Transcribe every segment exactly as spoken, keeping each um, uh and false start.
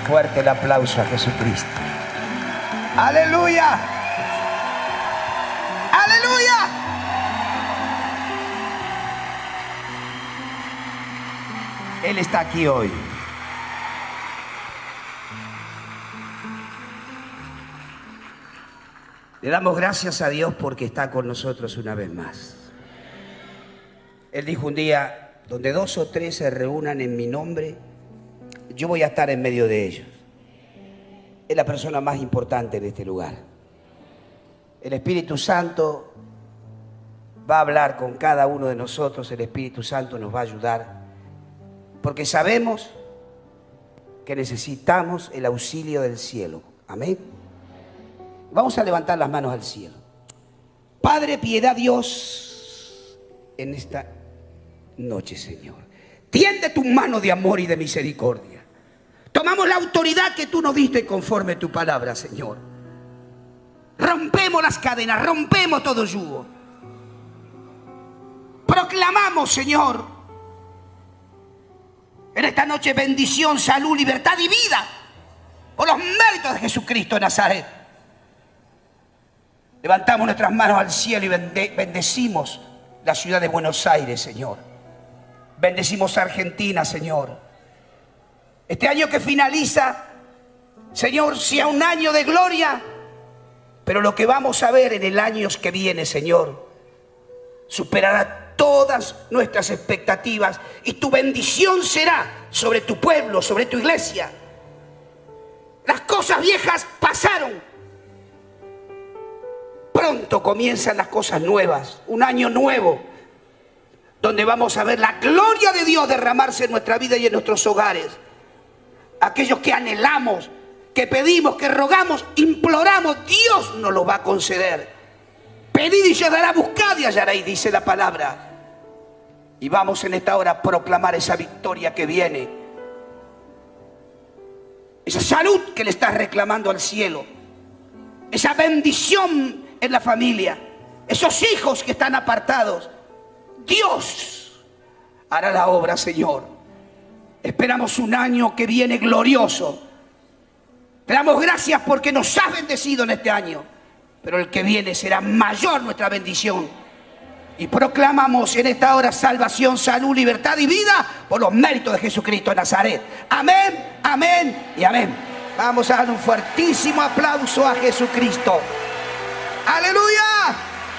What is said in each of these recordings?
Fuerte el aplauso a Jesucristo. ¡Aleluya! ¡Aleluya! Él está aquí hoy. Le damos gracias a Dios porque está con nosotros una vez más. Él dijo un día, donde dos o tres se reúnan en mi nombre, yo voy a estar en medio de ellos. Es la persona más importante en este lugar. El Espíritu Santo va a hablar con cada uno de nosotros. El Espíritu Santo nos va a ayudar. Porque sabemos que necesitamos el auxilio del cielo. Amén. Vamos a levantar las manos al cielo. Padre, piedad, Dios, en esta noche, Señor. Tiende tu mano de amor y de misericordia. Tomamos la autoridad que tú nos diste conforme tu palabra, Señor. Rompemos las cadenas, rompemos todo yugo. Proclamamos, Señor, en esta noche bendición, salud, libertad y vida por los méritos de Jesucristo de Nazaret. Levantamos nuestras manos al cielo y bende bendecimos la ciudad de Buenos Aires, Señor. Bendecimos a Argentina, Señor. Este año que finaliza, Señor, sea un año de gloria, pero lo que vamos a ver en el año que viene, Señor, superará todas nuestras expectativas y tu bendición será sobre tu pueblo, sobre tu iglesia. Las cosas viejas pasaron. Pronto comienzan las cosas nuevas, un año nuevo, donde vamos a ver la gloria de Dios derramarse en nuestra vida y en nuestros hogares. Aquellos que anhelamos, que pedimos, que rogamos, imploramos, Dios nos lo va a conceder. Pedid y se dará, buscad y hallaréis, dice la palabra. Y vamos en esta hora a proclamar esa victoria que viene. Esa salud que le estás reclamando al cielo. Esa bendición en la familia. Esos hijos que están apartados. Dios hará la obra, Señor. Esperamos un año que viene glorioso. Te damos gracias porque nos has bendecido en este año. Pero el que viene será mayor nuestra bendición. Y proclamamos en esta hora salvación, salud, libertad y vida por los méritos de Jesucristo de Nazaret. Amén, amén y amén. Vamos a dar un fuertísimo aplauso a Jesucristo. ¡Aleluya!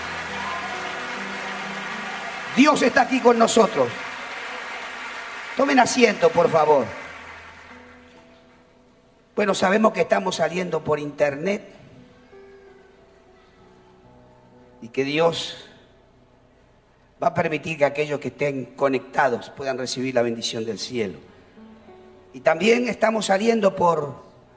Dios está aquí con nosotros. Tomen asiento, por favor. Bueno, sabemos que estamos saliendo por internet y que Dios va a permitir que aquellos que estén conectados puedan recibir la bendición del cielo. Y también estamos saliendo por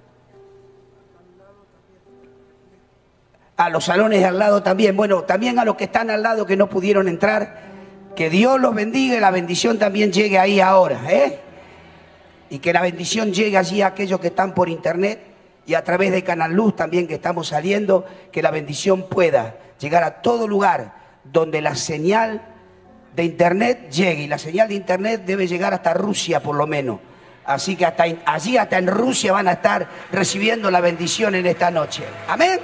a los salones de al lado también. Bueno, también a los que están al lado que no pudieron entrar. Que Dios los bendiga y la bendición también llegue ahí ahora, ¿eh? Y que la bendición llegue allí a aquellos que están por internet y a través de Canal Luz también que estamos saliendo, que la bendición pueda llegar a todo lugar donde la señal de internet llegue. Y la señal de internet debe llegar hasta Rusia por lo menos. Así que hasta allí, hasta en Rusia van a estar recibiendo la bendición en esta noche. Amén.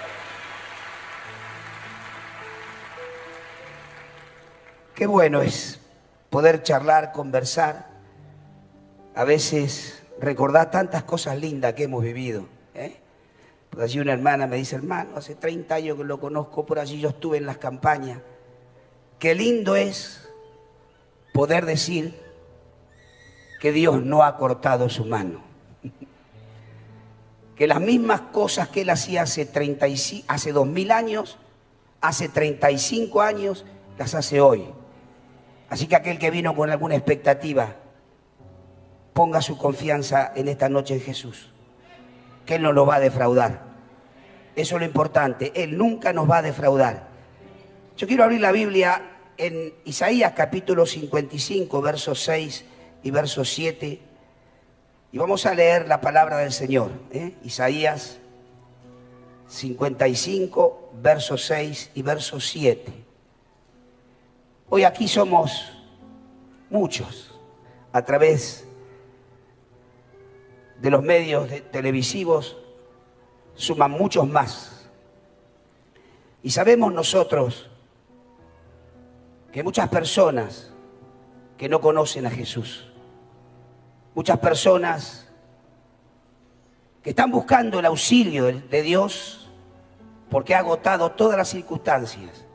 Qué bueno es poder charlar, conversar, a veces recordar tantas cosas lindas que hemos vivido. ¿eh? Por allí una hermana me dice, hermano, hace treinta años que lo conozco, por allí yo estuve en las campañas. Qué lindo es poder decir que Dios no ha cortado su mano. Que las mismas cosas que Él hacía hace, treinta y cinco, hace dos mil años, hace treinta y cinco años, las hace hoy. Así que aquel que vino con alguna expectativa, ponga su confianza en esta noche en Jesús, que Él no lo va a defraudar. Eso es lo importante, Él nunca nos va a defraudar. Yo quiero abrir la Biblia en Isaías capítulo cincuenta y cinco, versos seis y verso siete, y vamos a leer la palabra del Señor. ¿eh? Isaías cincuenta y cinco, versos seis y verso siete. Hoy aquí somos muchos a través de los medios de- televisivos suman muchos más. Y sabemos nosotros que muchas personas que no conocen a Jesús, muchas personas que están buscando el auxilio de, de Dios porque ha agotado todas las circunstancias.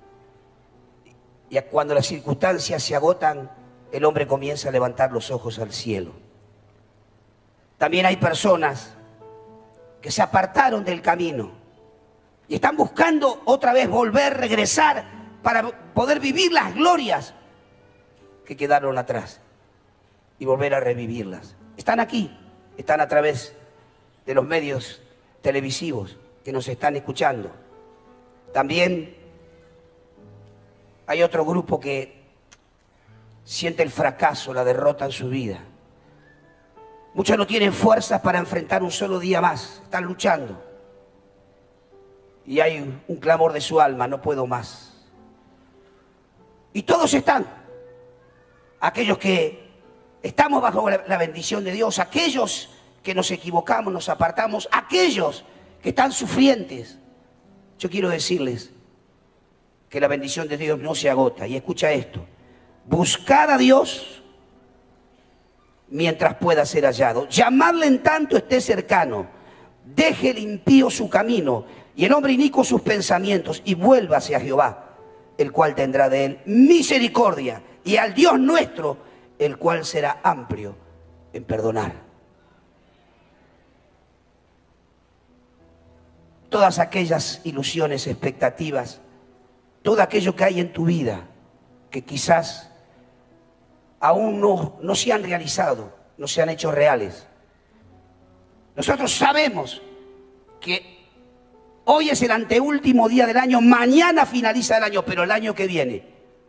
Y cuando las circunstancias se agotan, el hombre comienza a levantar los ojos al cielo. También hay personas que se apartaron del camino y están buscando otra vez volver, regresar para poder vivir las glorias que quedaron atrás y volver a revivirlas. Están aquí, están a través de los medios televisivos que nos están escuchando. También hay otro grupo que siente el fracaso, la derrota en su vida. Muchos no tienen fuerzas para enfrentar un solo día más, están luchando. Y hay un clamor de su alma, no puedo más. Y todos están, aquellos que estamos bajo la bendición de Dios, aquellos que nos equivocamos, nos apartamos, aquellos que están sufrientes. Yo quiero decirles que la bendición de Dios no se agota. Y escucha esto: buscad a Dios mientras pueda ser hallado, llamadle en tanto esté cercano. Deje el impío su camino y el hombre inicuo sus pensamientos, y vuélvase a Jehová, el cual tendrá de él misericordia, y al Dios nuestro, el cual será amplio en perdonar. Todas aquellas ilusiones, expectativas, todo aquello que hay en tu vida que quizás aún no, no se han realizado, no se han hecho reales. Nosotros sabemos que hoy es el anteúltimo día del año, mañana finaliza el año, pero el año que viene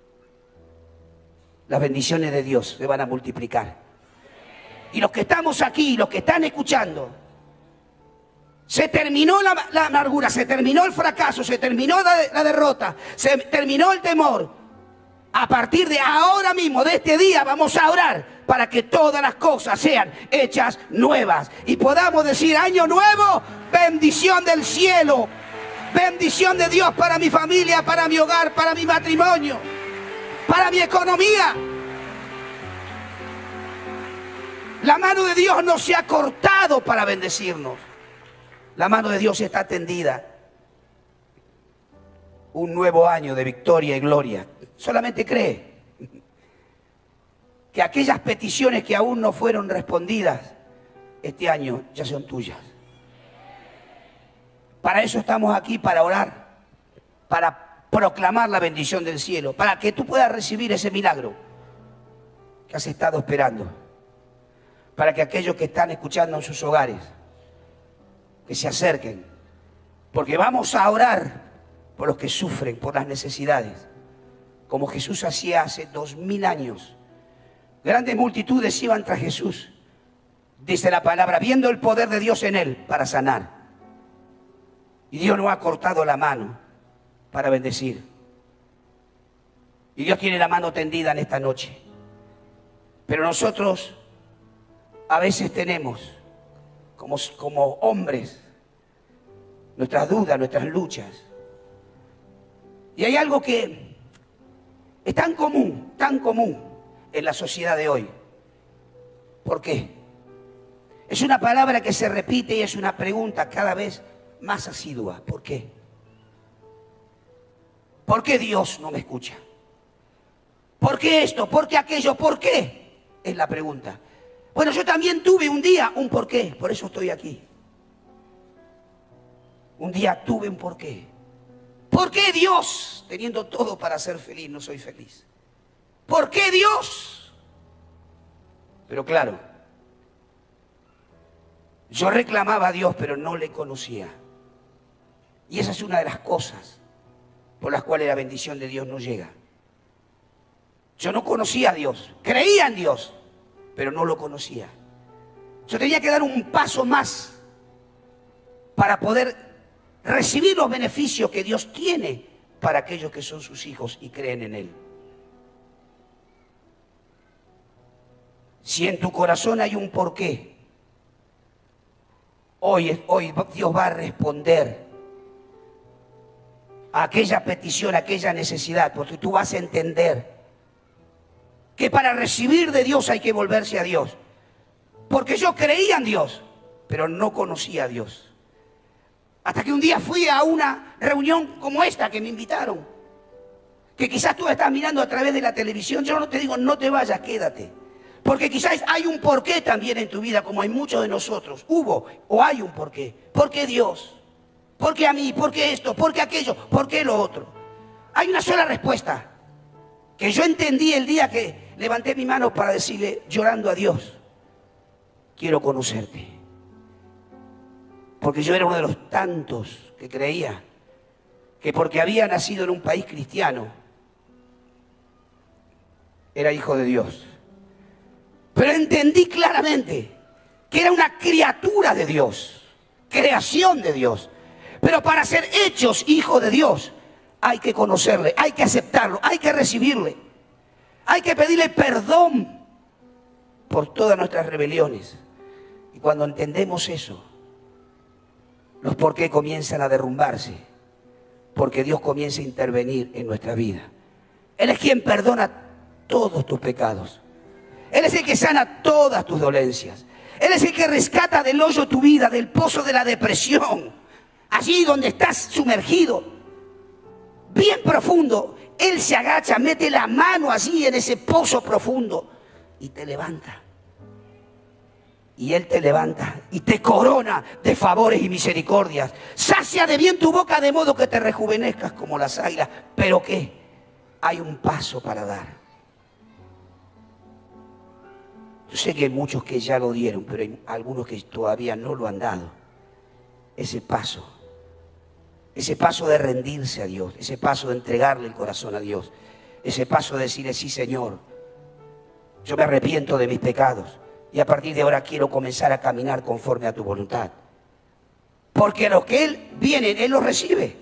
las bendiciones de Dios se van a multiplicar. Y los que estamos aquí, los que están escuchando, se terminó la, la amargura, se terminó el fracaso, se terminó la, la derrota, se terminó el temor. A partir de ahora mismo, de este día, vamos a orar para que todas las cosas sean hechas nuevas y podamos decir: año nuevo, bendición del cielo, bendición de Dios para mi familia, para mi hogar, para mi matrimonio, para mi economía. La mano de Dios no se ha cortado para bendecirnos. La mano de Dios está tendida. Un nuevo año de victoria y gloria. Solamente cree que aquellas peticiones que aún no fueron respondidas este año ya son tuyas. Para eso estamos aquí, para orar, para proclamar la bendición del cielo, para que tú puedas recibir ese milagro que has estado esperando, para que aquellos que están escuchando en sus hogares, que se acerquen, porque vamos a orar por los que sufren, por las necesidades, como Jesús hacía hace dos mil años. Grandes multitudes iban tras Jesús, dice la palabra, viendo el poder de Dios en él para sanar. Y Dios no ha cortado la mano para bendecir. Y Dios tiene la mano tendida en esta noche. Pero nosotros a veces tenemos, como, como hombres, nuestras dudas, nuestras luchas. Y hay algo que es tan común, tan común en la sociedad de hoy. ¿Por qué? Es una palabra que se repite y es una pregunta cada vez más asidua. ¿Por qué? ¿Por qué Dios no me escucha? ¿Por qué esto? ¿Por qué aquello? ¿Por qué? Es la pregunta. Bueno, yo también tuve un día un por qué, por eso estoy aquí. Un día tuve un por qué. ¿Por qué Dios, teniendo todo para ser feliz, no soy feliz? ¿Por qué Dios? Pero claro, yo reclamaba a Dios, pero no le conocía. Y esa es una de las cosas por las cuales la bendición de Dios no llega. Yo no conocía a Dios, creía en Dios, pero no lo conocía. Yo tenía que dar un paso más para poder recibir los beneficios que Dios tiene para aquellos que son sus hijos y creen en Él. Si en tu corazón hay un porqué, Hoy, hoy Dios va a responder a aquella petición, a aquella necesidad, porque tú vas a entender que para recibir de Dios hay que volverse a Dios. Porque yo creía en Dios, pero no conocía a Dios. Hasta que un día fui a una reunión como esta que me invitaron, que quizás tú estás mirando a través de la televisión. Yo no te digo no te vayas, quédate, porque quizás hay un porqué también en tu vida, como hay muchos de nosotros. Hubo o hay un porqué. ¿Por qué Dios? ¿Por qué a mí? ¿Por qué esto? ¿Por qué aquello? ¿Por qué lo otro? Hay una sola respuesta que yo entendí el día que levanté mi mano para decirle, llorando a Dios, quiero conocerte. Porque yo era uno de los tantos que creía que porque había nacido en un país cristiano, era hijo de Dios. Pero entendí claramente que era una criatura de Dios, creación de Dios. Pero para ser hechos hijos de Dios, hay que conocerle, hay que aceptarlo, hay que recibirle. Hay que pedirle perdón por todas nuestras rebeliones. Y cuando entendemos eso, los por qué comienzan a derrumbarse, porque Dios comienza a intervenir en nuestra vida. Él es quien perdona todos tus pecados. Él es el que sana todas tus dolencias. Él es el que rescata del hoyo tu vida, del pozo de la depresión. Allí donde estás sumergido, bien profundo, Él se agacha, mete la mano allí en ese pozo profundo y te levanta. Y Él te levanta y te corona de favores y misericordias. Sacia de bien tu boca de modo que te rejuvenezcas como las águilas. ¿Pero qué? Hay un paso para dar. Yo sé que hay muchos que ya lo dieron, pero hay algunos que todavía no lo han dado. Ese paso. Ese paso de rendirse a Dios. Ese paso de entregarle el corazón a Dios. Ese paso de decirle, sí, Señor, yo me arrepiento de mis pecados. Y a partir de ahora quiero comenzar a caminar conforme a tu voluntad. Porque lo que Él viene, Él lo recibe.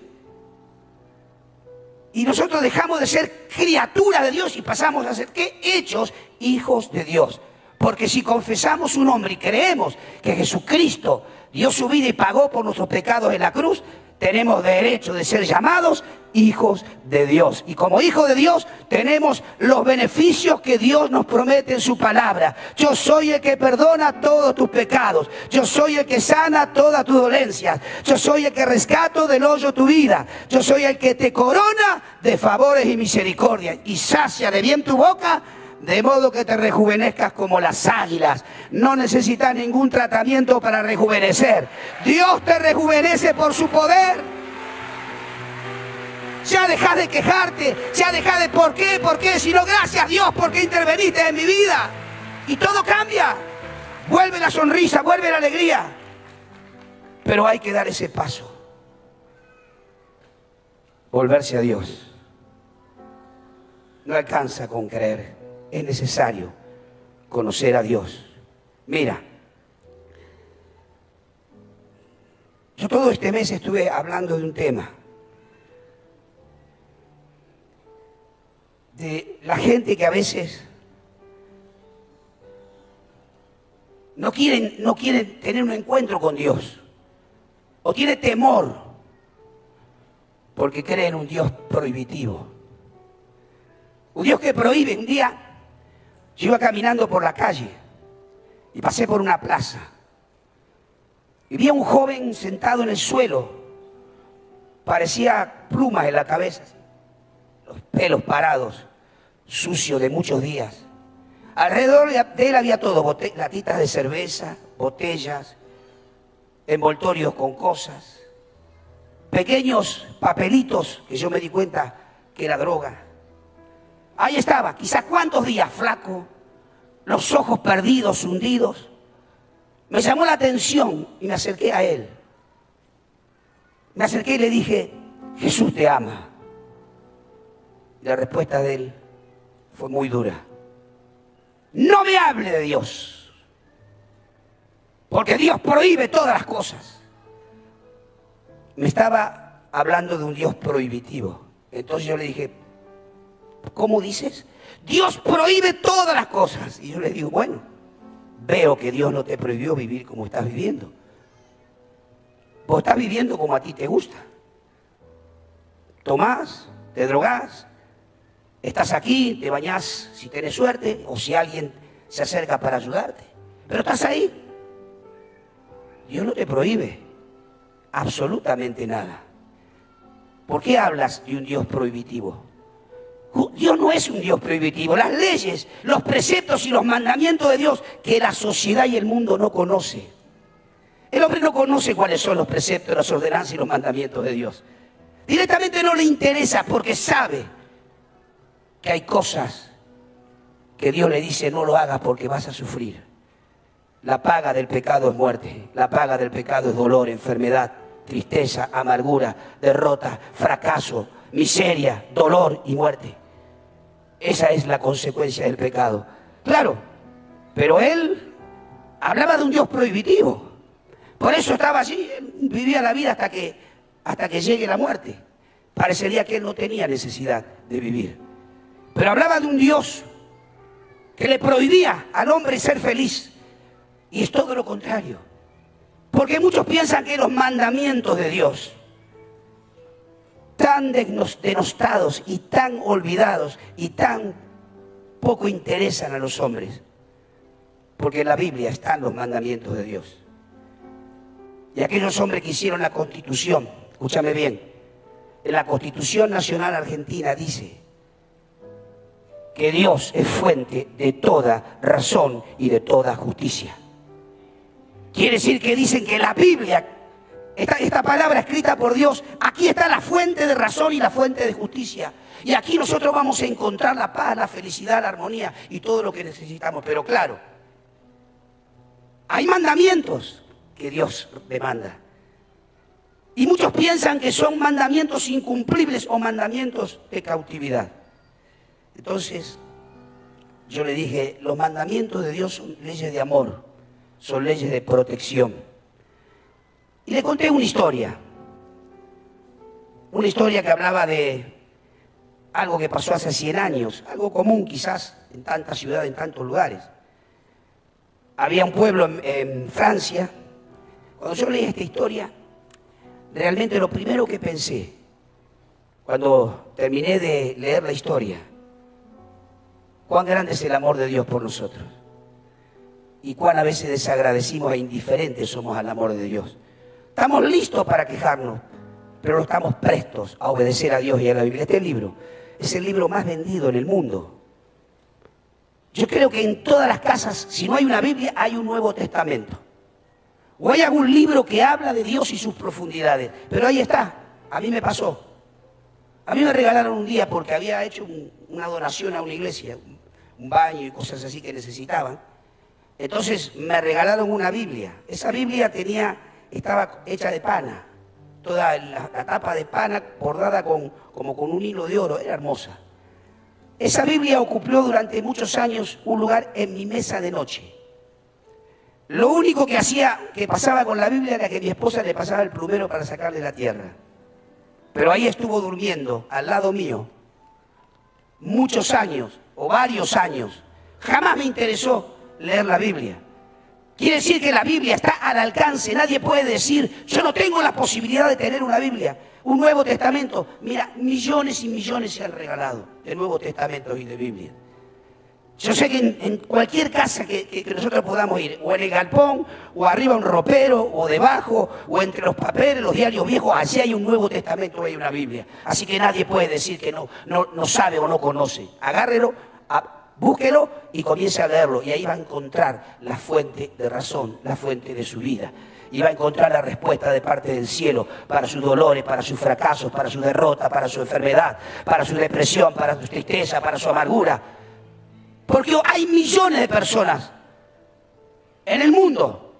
Y nosotros dejamos de ser criaturas de Dios y pasamos a ser, ¿qué? Hechos hijos de Dios. Porque si confesamos su nombre y creemos que Jesucristo dio su vida y pagó por nuestros pecados en la cruz, tenemos derecho de ser llamados hijos de Dios. Y como hijos de Dios tenemos los beneficios que Dios nos promete en su palabra. Yo soy el que perdona todos tus pecados. Yo soy el que sana todas tus dolencias. Yo soy el que rescato del hoyo tu vida. Yo soy el que te corona de favores y misericordia. Y sacia de bien tu boca, de modo que te rejuvenezcas como las águilas. No necesitas ningún tratamiento para rejuvenecer. Dios te rejuvenece por su poder. Ya dejás de quejarte, ya dejás de por qué, por qué, sino gracias Dios porque interveniste en mi vida. Y todo cambia. Vuelve la sonrisa, vuelve la alegría. Pero hay que dar ese paso. Volverse a Dios. No alcanza con creer. Es necesario conocer a Dios. Mira, yo todo este mes estuve hablando de un tema. De la gente que a veces no quieren, no quieren tener un encuentro con Dios. O tiene temor porque creen en un Dios prohibitivo. Un Dios que prohíbe. Un día yo iba caminando por la calle y pasé por una plaza y vi a un joven sentado en el suelo, parecía plumas en la cabeza, los pelos parados, sucio de muchos días. Alrededor de él había todo, latitas de cerveza, botellas, envoltorios con cosas, pequeños papelitos que yo me di cuenta que era droga. Ahí estaba, quizás cuántos días, flaco, los ojos perdidos, hundidos. Me llamó la atención y me acerqué a él. Me acerqué y le dije, Jesús te ama. Y la respuesta de él fue muy dura. No me hable de Dios, porque Dios prohíbe todas las cosas. Me estaba hablando de un Dios prohibitivo. Entonces yo le dije, ¿cómo dices? Dios prohíbe todas las cosas. Y yo le digo, bueno, veo que Dios no te prohibió vivir como estás viviendo. Vos estás viviendo como a ti te gusta. Tomás, te drogás, estás aquí, te bañás si tenés suerte o si alguien se acerca para ayudarte. Pero estás ahí. Dios no te prohíbe absolutamente nada. ¿Por qué hablas de un Dios prohibitivo? Dios no es un Dios prohibitivo. Las leyes, los preceptos y los mandamientos de Dios que la sociedad y el mundo no conoce. El hombre no conoce cuáles son los preceptos, las ordenanzas y los mandamientos de Dios. Directamente no le interesa porque sabe que hay cosas que Dios le dice no lo hagas porque vas a sufrir. La paga del pecado es muerte, la paga del pecado es dolor, enfermedad, tristeza, amargura, derrota, fracaso, miseria, dolor y muerte. Esa es la consecuencia del pecado. Claro, pero él hablaba de un Dios prohibitivo. Por eso estaba allí, vivía la vida hasta que, hasta que llegue la muerte. Parecería que él no tenía necesidad de vivir. Pero hablaba de un Dios que le prohibía al hombre ser feliz. Y es todo lo contrario. Porque muchos piensan que los mandamientos de Dios, tan denostados y tan olvidados y tan poco interesan a los hombres. Porque en la Biblia están los mandamientos de Dios. Y aquellos hombres que hicieron la Constitución, escúchame bien, en la Constitución Nacional Argentina dice que Dios es fuente de toda razón y de toda justicia. Quiere decir que dicen que la Biblia, esta, esta palabra escrita por Dios, aquí está la fuente de razón y la fuente de justicia. Y aquí nosotros vamos a encontrar la paz, la felicidad, la armonía y todo lo que necesitamos. Pero claro, hay mandamientos que Dios demanda. Y muchos piensan que son mandamientos incumplibles o mandamientos de cautividad. Entonces, yo le dije, los mandamientos de Dios son leyes de amor, son leyes de protección. Y le conté una historia. Una historia que hablaba de algo que pasó hace cien años, algo común quizás en tantas ciudades, en tantos lugares. Había un pueblo en, en Francia. Cuando yo leí esta historia, realmente lo primero que pensé, cuando terminé de leer la historia, cuán grande es el amor de Dios por nosotros. Y cuán a veces desagradecimos e indiferentes somos al amor de Dios. Estamos listos para quejarnos, pero no estamos prestos a obedecer a Dios y a la Biblia. Este libro es el libro más vendido en el mundo. Yo creo que en todas las casas, si no hay una Biblia, hay un Nuevo Testamento. O hay algún libro que habla de Dios y sus profundidades. Pero ahí está, a mí me pasó. A mí me regalaron un día porque había hecho un, una donación a una iglesia, un, un baño y cosas así que necesitaban. Entonces me regalaron una Biblia. Esa Biblia tenía, estaba hecha de pana. Toda la, la tapa de pana bordada con, como con un hilo de oro. Era hermosa. Esa Biblia ocupó durante muchos años un lugar en mi mesa de noche. Lo único que hacía, que pasaba con la Biblia era que mi esposa le pasaba el plumero para sacarle la tierra. Pero ahí estuvo durmiendo, al lado mío, muchos años, o varios años. Jamás me interesó leer la Biblia. Quiere decir que la Biblia está al alcance. Nadie puede decir, yo no tengo la posibilidad de tener una Biblia, un Nuevo Testamento. Mira, millones y millones se han regalado de Nuevos Testamentos y de Biblia. Yo sé que en, en cualquier casa que, que, que nosotros podamos ir, o en el galpón, o arriba un ropero, o debajo, o entre los papeles, los diarios viejos, allí hay un Nuevo Testamento, hay una Biblia. Así que nadie puede decir que no, no, no sabe o no conoce. Agárrelo, a, búsquelo y comience a leerlo. Y ahí va a encontrar la fuente de razón, la fuente de su vida. Y va a encontrar la respuesta de parte del cielo para sus dolores, para sus fracasos, para su derrota, para su enfermedad, para su depresión, para su tristeza, para su amargura. Porque hay millones de personas en el mundo.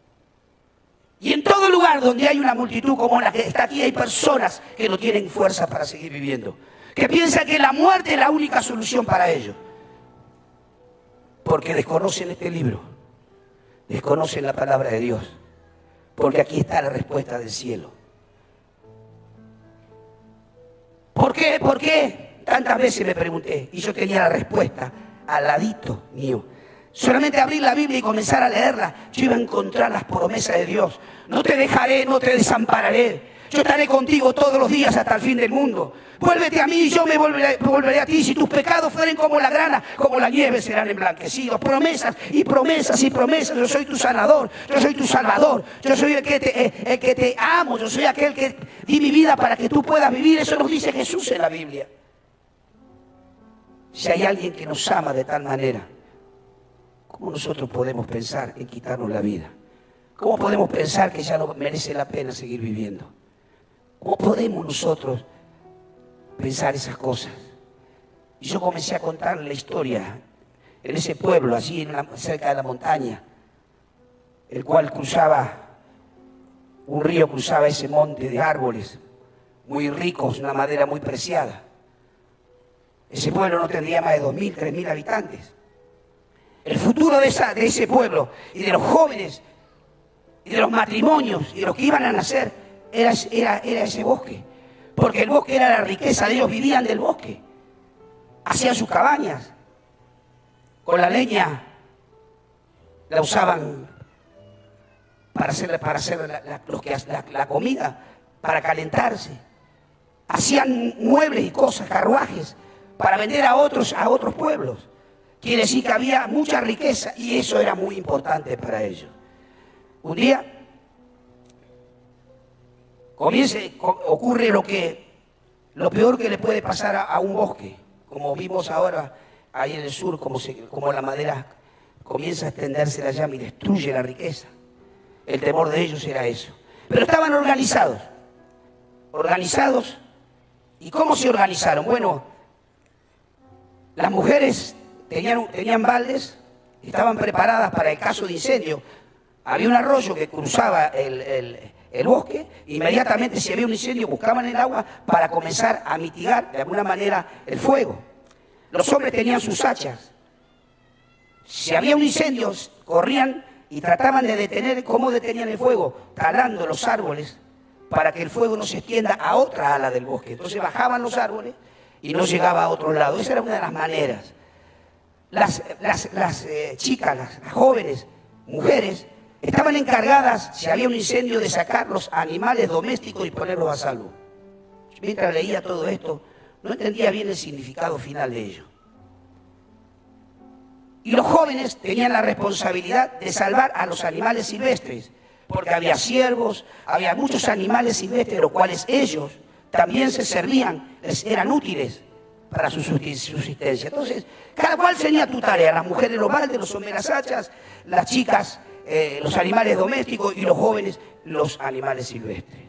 Y en todo lugar donde hay una multitud como la que está aquí, hay personas que no tienen fuerza para seguir viviendo. Que piensan que la muerte es la única solución para ellos. Porque desconocen este libro. Desconocen la palabra de Dios. Porque aquí está la respuesta del cielo. ¿Por qué? ¿Por qué? Tantas veces me pregunté y yo tenía la respuesta al ladito mío. Solamente abrir la Biblia y comenzar a leerla, yo iba a encontrar las promesas de Dios. No te dejaré, no te desampararé. Yo estaré contigo todos los días hasta el fin del mundo. Vuélvete a mí y yo me volveré, volveré a ti. Si tus pecados fueren como la grana, como la nieve serán emblanquecidos. Promesas y promesas y promesas. Yo soy tu sanador, yo soy tu salvador. Yo soy el que te, el, el que te amo. Yo soy aquel que di mi vida para que tú puedas vivir. Eso nos dice Jesús en la Biblia. Si hay alguien que nos ama de tal manera, ¿cómo nosotros podemos pensar en quitarnos la vida? ¿Cómo podemos pensar que ya no merece la pena seguir viviendo? ¿Cómo podemos nosotros pensar esas cosas? Y yo comencé a contar la historia en ese pueblo, allí en la, cerca de la montaña, el cual cruzaba, un río cruzaba ese monte de árboles muy ricos, una madera muy preciada. Ese pueblo no tendría más de dos mil, tres mil habitantes. El futuro de, esa, de ese pueblo y de los jóvenes y de los matrimonios y de los que iban a nacer era, era, era ese bosque. Porque el bosque era la riqueza de ellos, vivían del bosque. Hacían sus cabañas. Con la leña la usaban para hacer, para hacer la, la, lo que, la, la comida, para calentarse. Hacían muebles y cosas, carruajes, para vender a otros, a otros pueblos. Quiere decir que había mucha riqueza y eso era muy importante para ellos. Un día comience, ocurre lo que, lo peor que le puede pasar a, a un bosque, como vimos ahora ahí en el sur, como, se, como la madera comienza a extenderse la llama y destruye la riqueza. El temor de ellos era eso. Pero estaban organizados, organizados. ¿Y cómo se organizaron? Bueno, las mujeres tenían, tenían baldes, estaban preparadas para el caso de incendio. Había un arroyo que cruzaba el, el, el bosque, inmediatamente si había un incendio buscaban el agua para comenzar a mitigar de alguna manera el fuego. Los hombres tenían sus hachas. Si había un incendio, corrían y trataban de detener. ¿Cómo detenían el fuego? Talando los árboles para que el fuego no se extienda a otra ala del bosque. Entonces bajaban los árboles y no llegaba a otro lado. Esa era una de las maneras. Las, las, las eh, chicas, las, las jóvenes, mujeres, estaban encargadas, si había un incendio, de sacar los animales domésticos y ponerlos a salvo. Mientras leía todo esto, no entendía bien el significado final de ello. Y los jóvenes tenían la responsabilidad de salvar a los animales silvestres, porque había ciervos, había muchos animales silvestres, los cuales ellos también se servían, les eran útiles para su subsistencia. Entonces, cada cual tenía tu tarea, las mujeres los baldes, los hombres las hachas, las chicas eh, los animales domésticos y los jóvenes los animales silvestres.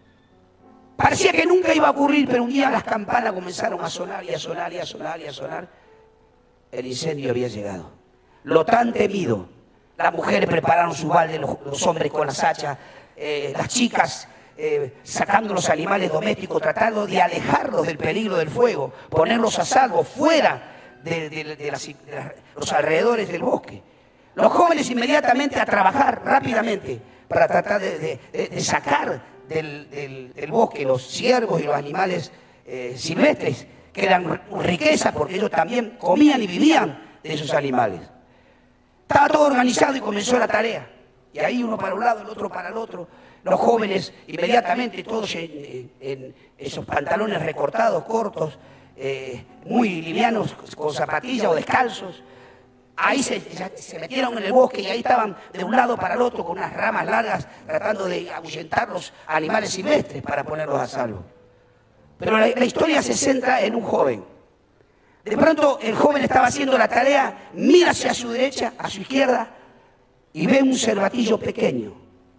Parecía que nunca iba a ocurrir, pero un día las campanas comenzaron a sonar y a sonar y a sonar y a sonar. El incendio había llegado. Lo tan temido. Las mujeres prepararon su balde, los, los hombres con las hachas, eh, las chicas eh, sacando los animales domésticos, tratando de alejarlos del peligro del fuego, ponerlos a salvo fuera de, de, de, las, de las, los alrededores del bosque. Los jóvenes inmediatamente a trabajar rápidamente para tratar de, de, de, de sacar del, del, del bosque los ciervos y los animales eh, silvestres, que eran riqueza porque ellos también comían y vivían de esos animales. Estaba todo organizado y comenzó la tarea. Y ahí uno para un lado, el otro para el otro. Los jóvenes inmediatamente, todos en, en, en esos pantalones recortados, cortos, eh, muy livianos, con zapatillas o descalzos. Ahí se, se metieron en el bosque y ahí estaban de un lado para el otro con unas ramas largas tratando de ahuyentar los animales silvestres para ponerlos a salvo. Pero la, la historia se centra en un joven. De pronto el joven estaba haciendo la tarea, mira hacia su derecha, a su izquierda y ve un cervatillo pequeño.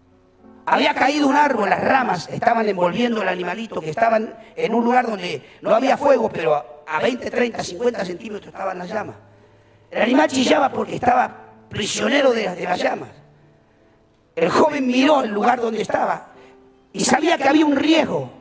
Había caído un árbol, las ramas estaban envolviendo al animalito, que estaban en un lugar donde no había fuego, pero a veinte, treinta, cincuenta centímetros estaban las llamas. El animal chillaba porque estaba prisionero de, de las llamas. El joven miró el lugar donde estaba y sabía que había un riesgo.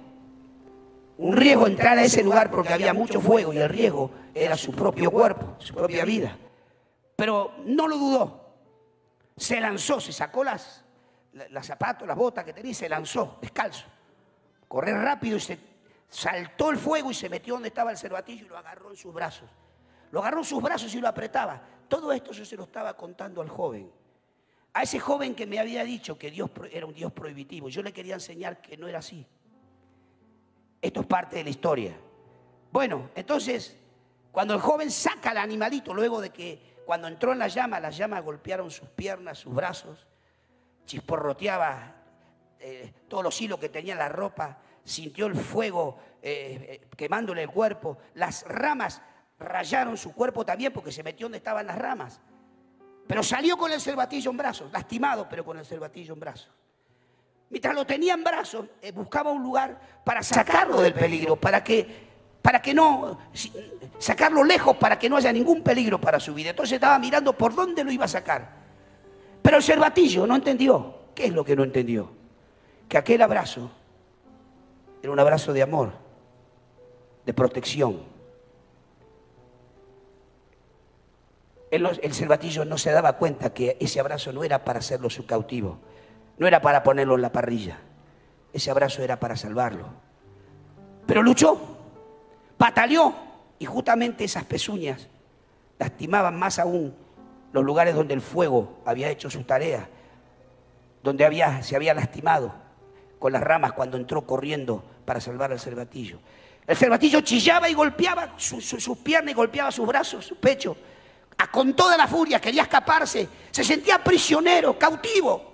Un riesgo entrar a ese lugar porque había mucho fuego y el riesgo era su propio cuerpo, su propia vida. Pero no lo dudó. Se lanzó, se sacó las, las zapatos, las botas que tenía y se lanzó, descalzo. Correr rápido y se saltó el fuego y se metió donde estaba el cervatillo y lo agarró en sus brazos. Lo agarró en sus brazos y lo apretaba. todo esto yo se lo estaba contando al joven. A ese joven que me había dicho que Dios era un Dios prohibitivo. Yo le quería enseñar que no era así. Esto es parte de la historia. Bueno, entonces, cuando el joven saca al animalito, luego de que cuando entró en la llama, las llamas golpearon sus piernas, sus brazos, chisporroteaba eh, todos los hilos que tenía en la ropa, sintió el fuego eh, eh, quemándole el cuerpo, las ramas rayaron su cuerpo también porque se metió donde estaban las ramas. Pero salió con el cervatillo en brazos, lastimado, pero con el cervatillo en brazos. Mientras lo tenía en brazos, eh, buscaba un lugar para sacarlo del peligro, para que, para que no, sacarlo lejos para que no haya ningún peligro para su vida. Entonces estaba mirando por dónde lo iba a sacar. Pero el cervatillo no entendió. ¿Qué es lo que no entendió? Que aquel abrazo era un abrazo de amor, de protección. El, el cervatillo no se daba cuenta que ese abrazo no era para hacerlo su cautivo, no era para ponerlo en la parrilla. Ese abrazo era para salvarlo. Pero luchó, pataleó, y justamente esas pezuñas lastimaban más aún los lugares donde el fuego había hecho su tarea, donde había, se había lastimado con las ramas cuando entró corriendo para salvar al cervatillo. El cervatillo chillaba y golpeaba su, su, sus piernas y golpeaba sus brazos, su pecho. Con toda la furia, quería escaparse, se sentía prisionero, cautivo.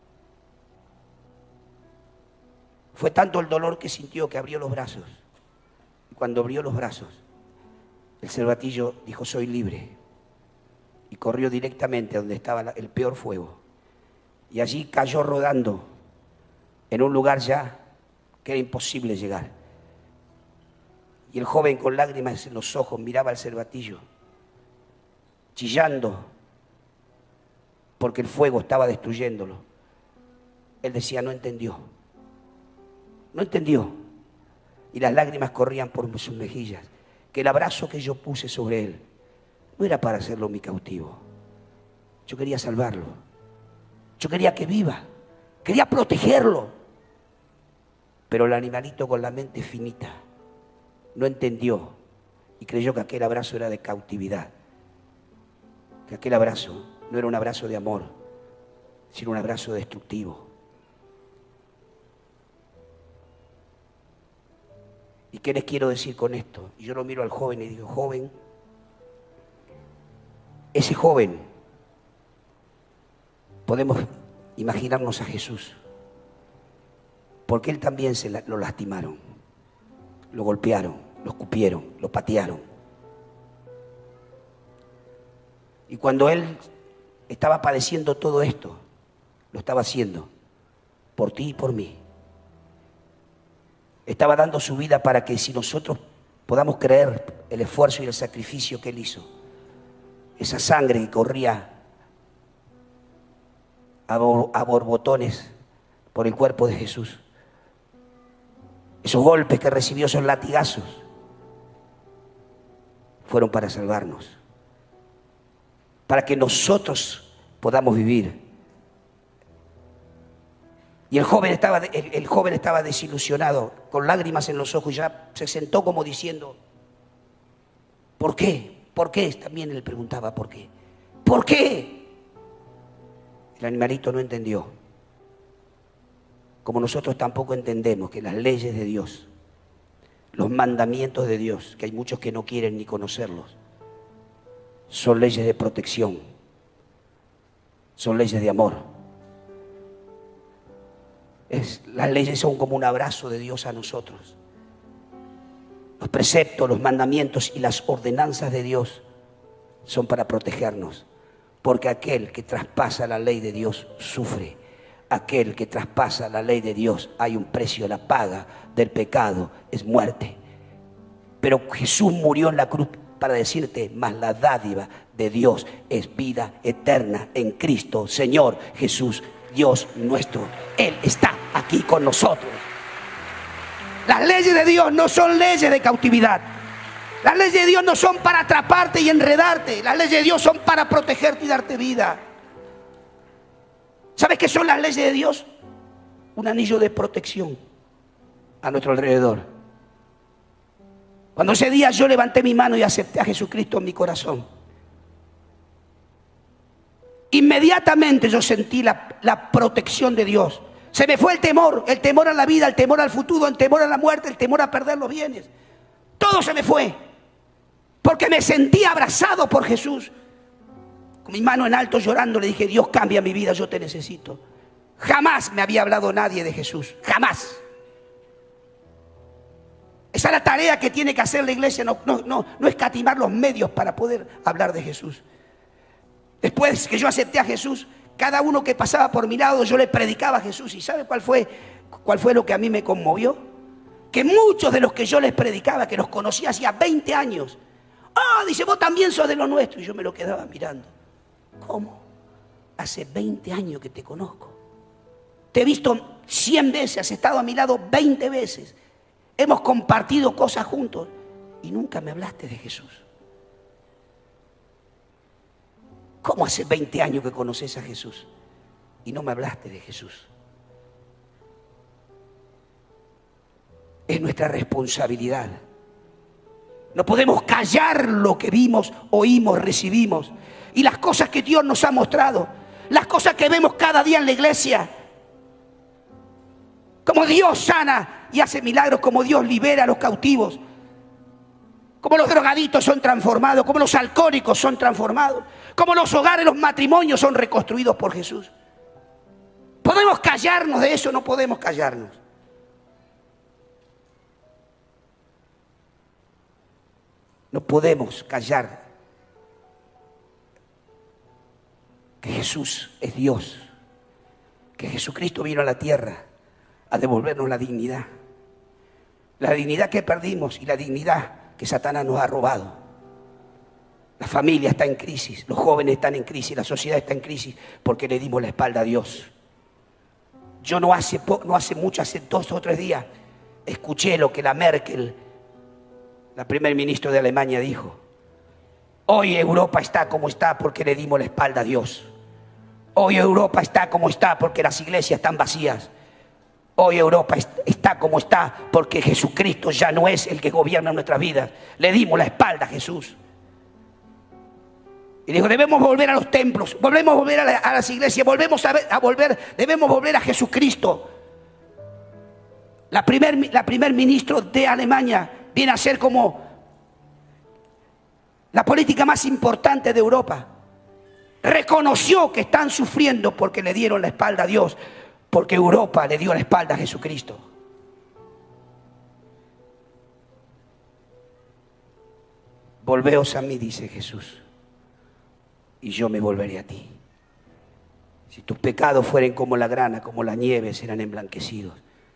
Fue tanto el dolor que sintió que abrió los brazos. Y cuando abrió los brazos, el cervatillo dijo: soy libre. Y corrió directamente a donde estaba el peor fuego. Y allí cayó rodando en un lugar ya que era imposible llegar. Y el joven con lágrimas en los ojos miraba al cervatillo, chillando porque el fuego estaba destruyéndolo. Él decía: no entendió, no entendió. Y las lágrimas corrían por sus mejillas, que el abrazo que yo puse sobre él no era para hacerlo mi cautivo. Yo quería salvarlo, yo quería que viva, quería protegerlo. Pero el animalito con la mente finita no entendió y creyó que aquel abrazo era de cautividad, que aquel abrazo no era un abrazo de amor, sino un abrazo destructivo. ¿Y qué les quiero decir con esto? Y yo lo miro al joven y digo: joven, ese joven, podemos imaginarnos a Jesús, porque él también se la, lo lastimaron, lo golpearon, lo escupieron, lo patearon. Y cuando él estaba padeciendo todo esto, lo estaba haciendo por ti y por mí. Estaba dando su vida para que, si nosotros podamos creer el esfuerzo y el sacrificio que él hizo, esa sangre que corría a, bor a borbotones por el cuerpo de Jesús, esos golpes que recibió, esos latigazos, fueron para salvarnos, para que nosotros podamos vivir. Y el joven estaba, el, el joven estaba desilusionado, con lágrimas en los ojos, y ya se sentó como diciendo: ¿por qué? ¿Por qué? También él preguntaba: ¿por qué? ¿Por qué? El animalito no entendió, como nosotros tampoco entendemos que las leyes de Dios, los mandamientos de Dios, que hay muchos que no quieren ni conocerlos, son leyes de protección, son leyes de amor. Es, las leyes son como un abrazo de Dios a nosotros. Los preceptos, los mandamientos y las ordenanzas de Dios son para protegernos, porque aquel que traspasa la ley de Dios sufre. Aquel que traspasa la ley de Dios, hay un precio, la paga del pecado es muerte. Pero Jesús murió en la cruz para decirte: mas la dádiva de Dios es vida eterna en Cristo Señor Jesús, Dios nuestro. Él está aquí con nosotros. Las leyes de Dios no son leyes de cautividad. Las leyes de Dios no son para atraparte y enredarte. Las leyes de Dios son para protegerte y darte vida. ¿Sabes qué son las leyes de Dios? Un anillo de protección a nuestro alrededor. Cuando ese día yo levanté mi mano y acepté a Jesucristo en mi corazón, inmediatamente yo sentí la, la protección de Dios. Se me fue el temor, el temor a la vida, el temor al futuro, el temor a la muerte, el temor a perder los bienes. Todo se me fue, porque me sentí abrazado por Jesús. Con mi mano en alto llorando le dije: Dios, cambia mi vida, yo te necesito. Jamás me había hablado nadie de Jesús, jamás. Esa es la tarea que tiene que hacer la iglesia, no, no, no, no escatimar los medios para poder hablar de Jesús. Después que yo acepté a Jesús, cada uno que pasaba por mi lado yo le predicaba a Jesús. ¿Y sabe cuál fue, cuál fue lo que a mí me conmovió? Que muchos de los que yo les predicaba, que los conocía hacía veinte años, ah, dice, vos también sos de lo nuestro. Y yo me lo quedaba mirando. ¿Cómo? Hace veinte años que te conozco. Te he visto cien veces, has estado a mi lado veinte veces. Hemos compartido cosas juntos y nunca me hablaste de Jesús. ¿Cómo hace veinte años que conoces a Jesús y no me hablaste de Jesús? Es nuestra responsabilidad. No podemos callar lo que vimos, oímos, recibimos. Y las cosas que Dios nos ha mostrado, las cosas que vemos cada día en la iglesia. Como Dios sana y hace milagros, como Dios libera a los cautivos, como los drogadictos son transformados, como los alcohólicos son transformados, como los hogares, los matrimonios son reconstruidos por Jesús. ¿Podemos callarnos de eso? No podemos callarnos. No podemos callar que Jesús es Dios, que Jesucristo vino a la tierra a devolvernos la dignidad. La dignidad que perdimos y la dignidad que Satanás nos ha robado. La familia está en crisis, los jóvenes están en crisis, la sociedad está en crisis porque le dimos la espalda a Dios. Yo no hace, no hace mucho, hace dos o tres días, escuché lo que la Merkel, la primer ministro de Alemania, dijo. Hoy Europa está como está porque le dimos la espalda a Dios. Hoy Europa está como está porque las iglesias están vacías. Hoy Europa está como está porque Jesucristo ya no es el que gobierna nuestras vidas. Le dimos la espalda a Jesús. Y dijo, debemos volver a los templos, volvemos a volver a, la, a las iglesias, volvemos a, ver, a volver, debemos volver a Jesucristo. La primer, la primer ministro de Alemania viene a ser como la política más importante de Europa. Reconoció que están sufriendo porque le dieron la espalda a Dios, porque Europa le dio la espalda a Jesucristo. Volveos a mí, dice Jesús, y yo me volveré a ti. Si tus pecados fueren como la grana, como la nieve, serán emblanquecidos.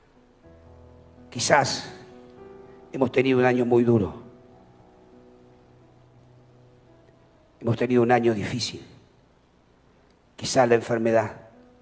Quizás hemos tenido un año muy duro. Hemos tenido un año difícil. Quizás la enfermedad.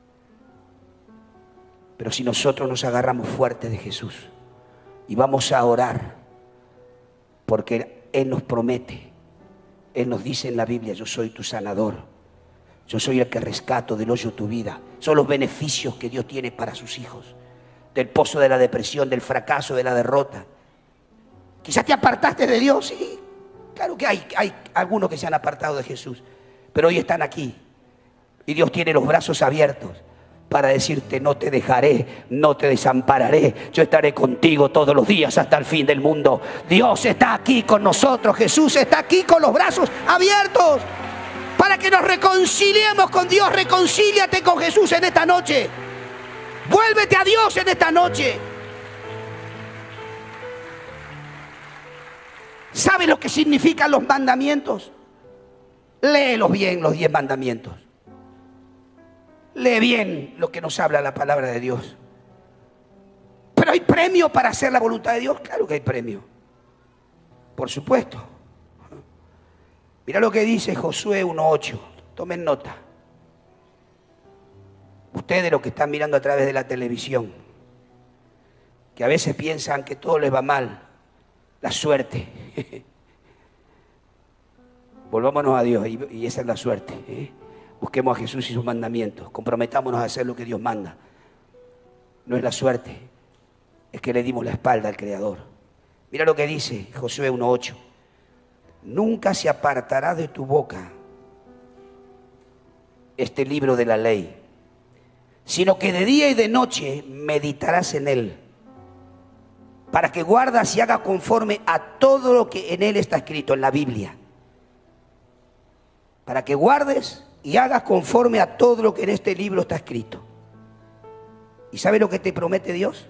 Pero si nosotros nos agarramos fuerte de Jesús y vamos a orar, porque Él nos promete, Él nos dice en la Biblia, yo soy tu sanador, yo soy el que rescato del hoyo tu vida. Son los beneficios que Dios tiene para sus hijos, del pozo de la depresión, del fracaso, de la derrota. Quizás te apartaste de Dios, sí, claro que hay, hay algunos que se han apartado de Jesús, pero hoy están aquí y Dios tiene los brazos abiertos para decirte, no te dejaré, no te desampararé, yo estaré contigo todos los días hasta el fin del mundo. Dios está aquí con nosotros, Jesús está aquí con los brazos abiertos para que nos reconciliemos con Dios. Reconcíliate con Jesús en esta noche, vuélvete a Dios en esta noche. ¿Sabes lo que significan los mandamientos? Léelos bien, los diez mandamientos. Lee bien lo que nos habla la palabra de Dios. ¿Pero hay premio para hacer la voluntad de Dios? Claro que hay premio. Por supuesto. Mira lo que dice Josué uno ocho. Tomen nota. Ustedes los que están mirando a través de la televisión, que a veces piensan que todo les va mal, la suerte. Volvámonos a Dios y, y esa es la suerte, ¿eh? Busquemos a Jesús y sus mandamientos. Comprometámonos a hacer lo que Dios manda. No es la suerte, es que le dimos la espalda al Creador. Mira lo que dice Josué uno ocho. Nunca se apartará de tu boca este libro de la ley, sino que de día y de noche meditarás en él, para que guardas y hagas conforme a todo lo que en él está escrito, en la Biblia. Para que guardes y hagas conforme a todo lo que en este libro está escrito. ¿Y sabes lo que te promete Dios?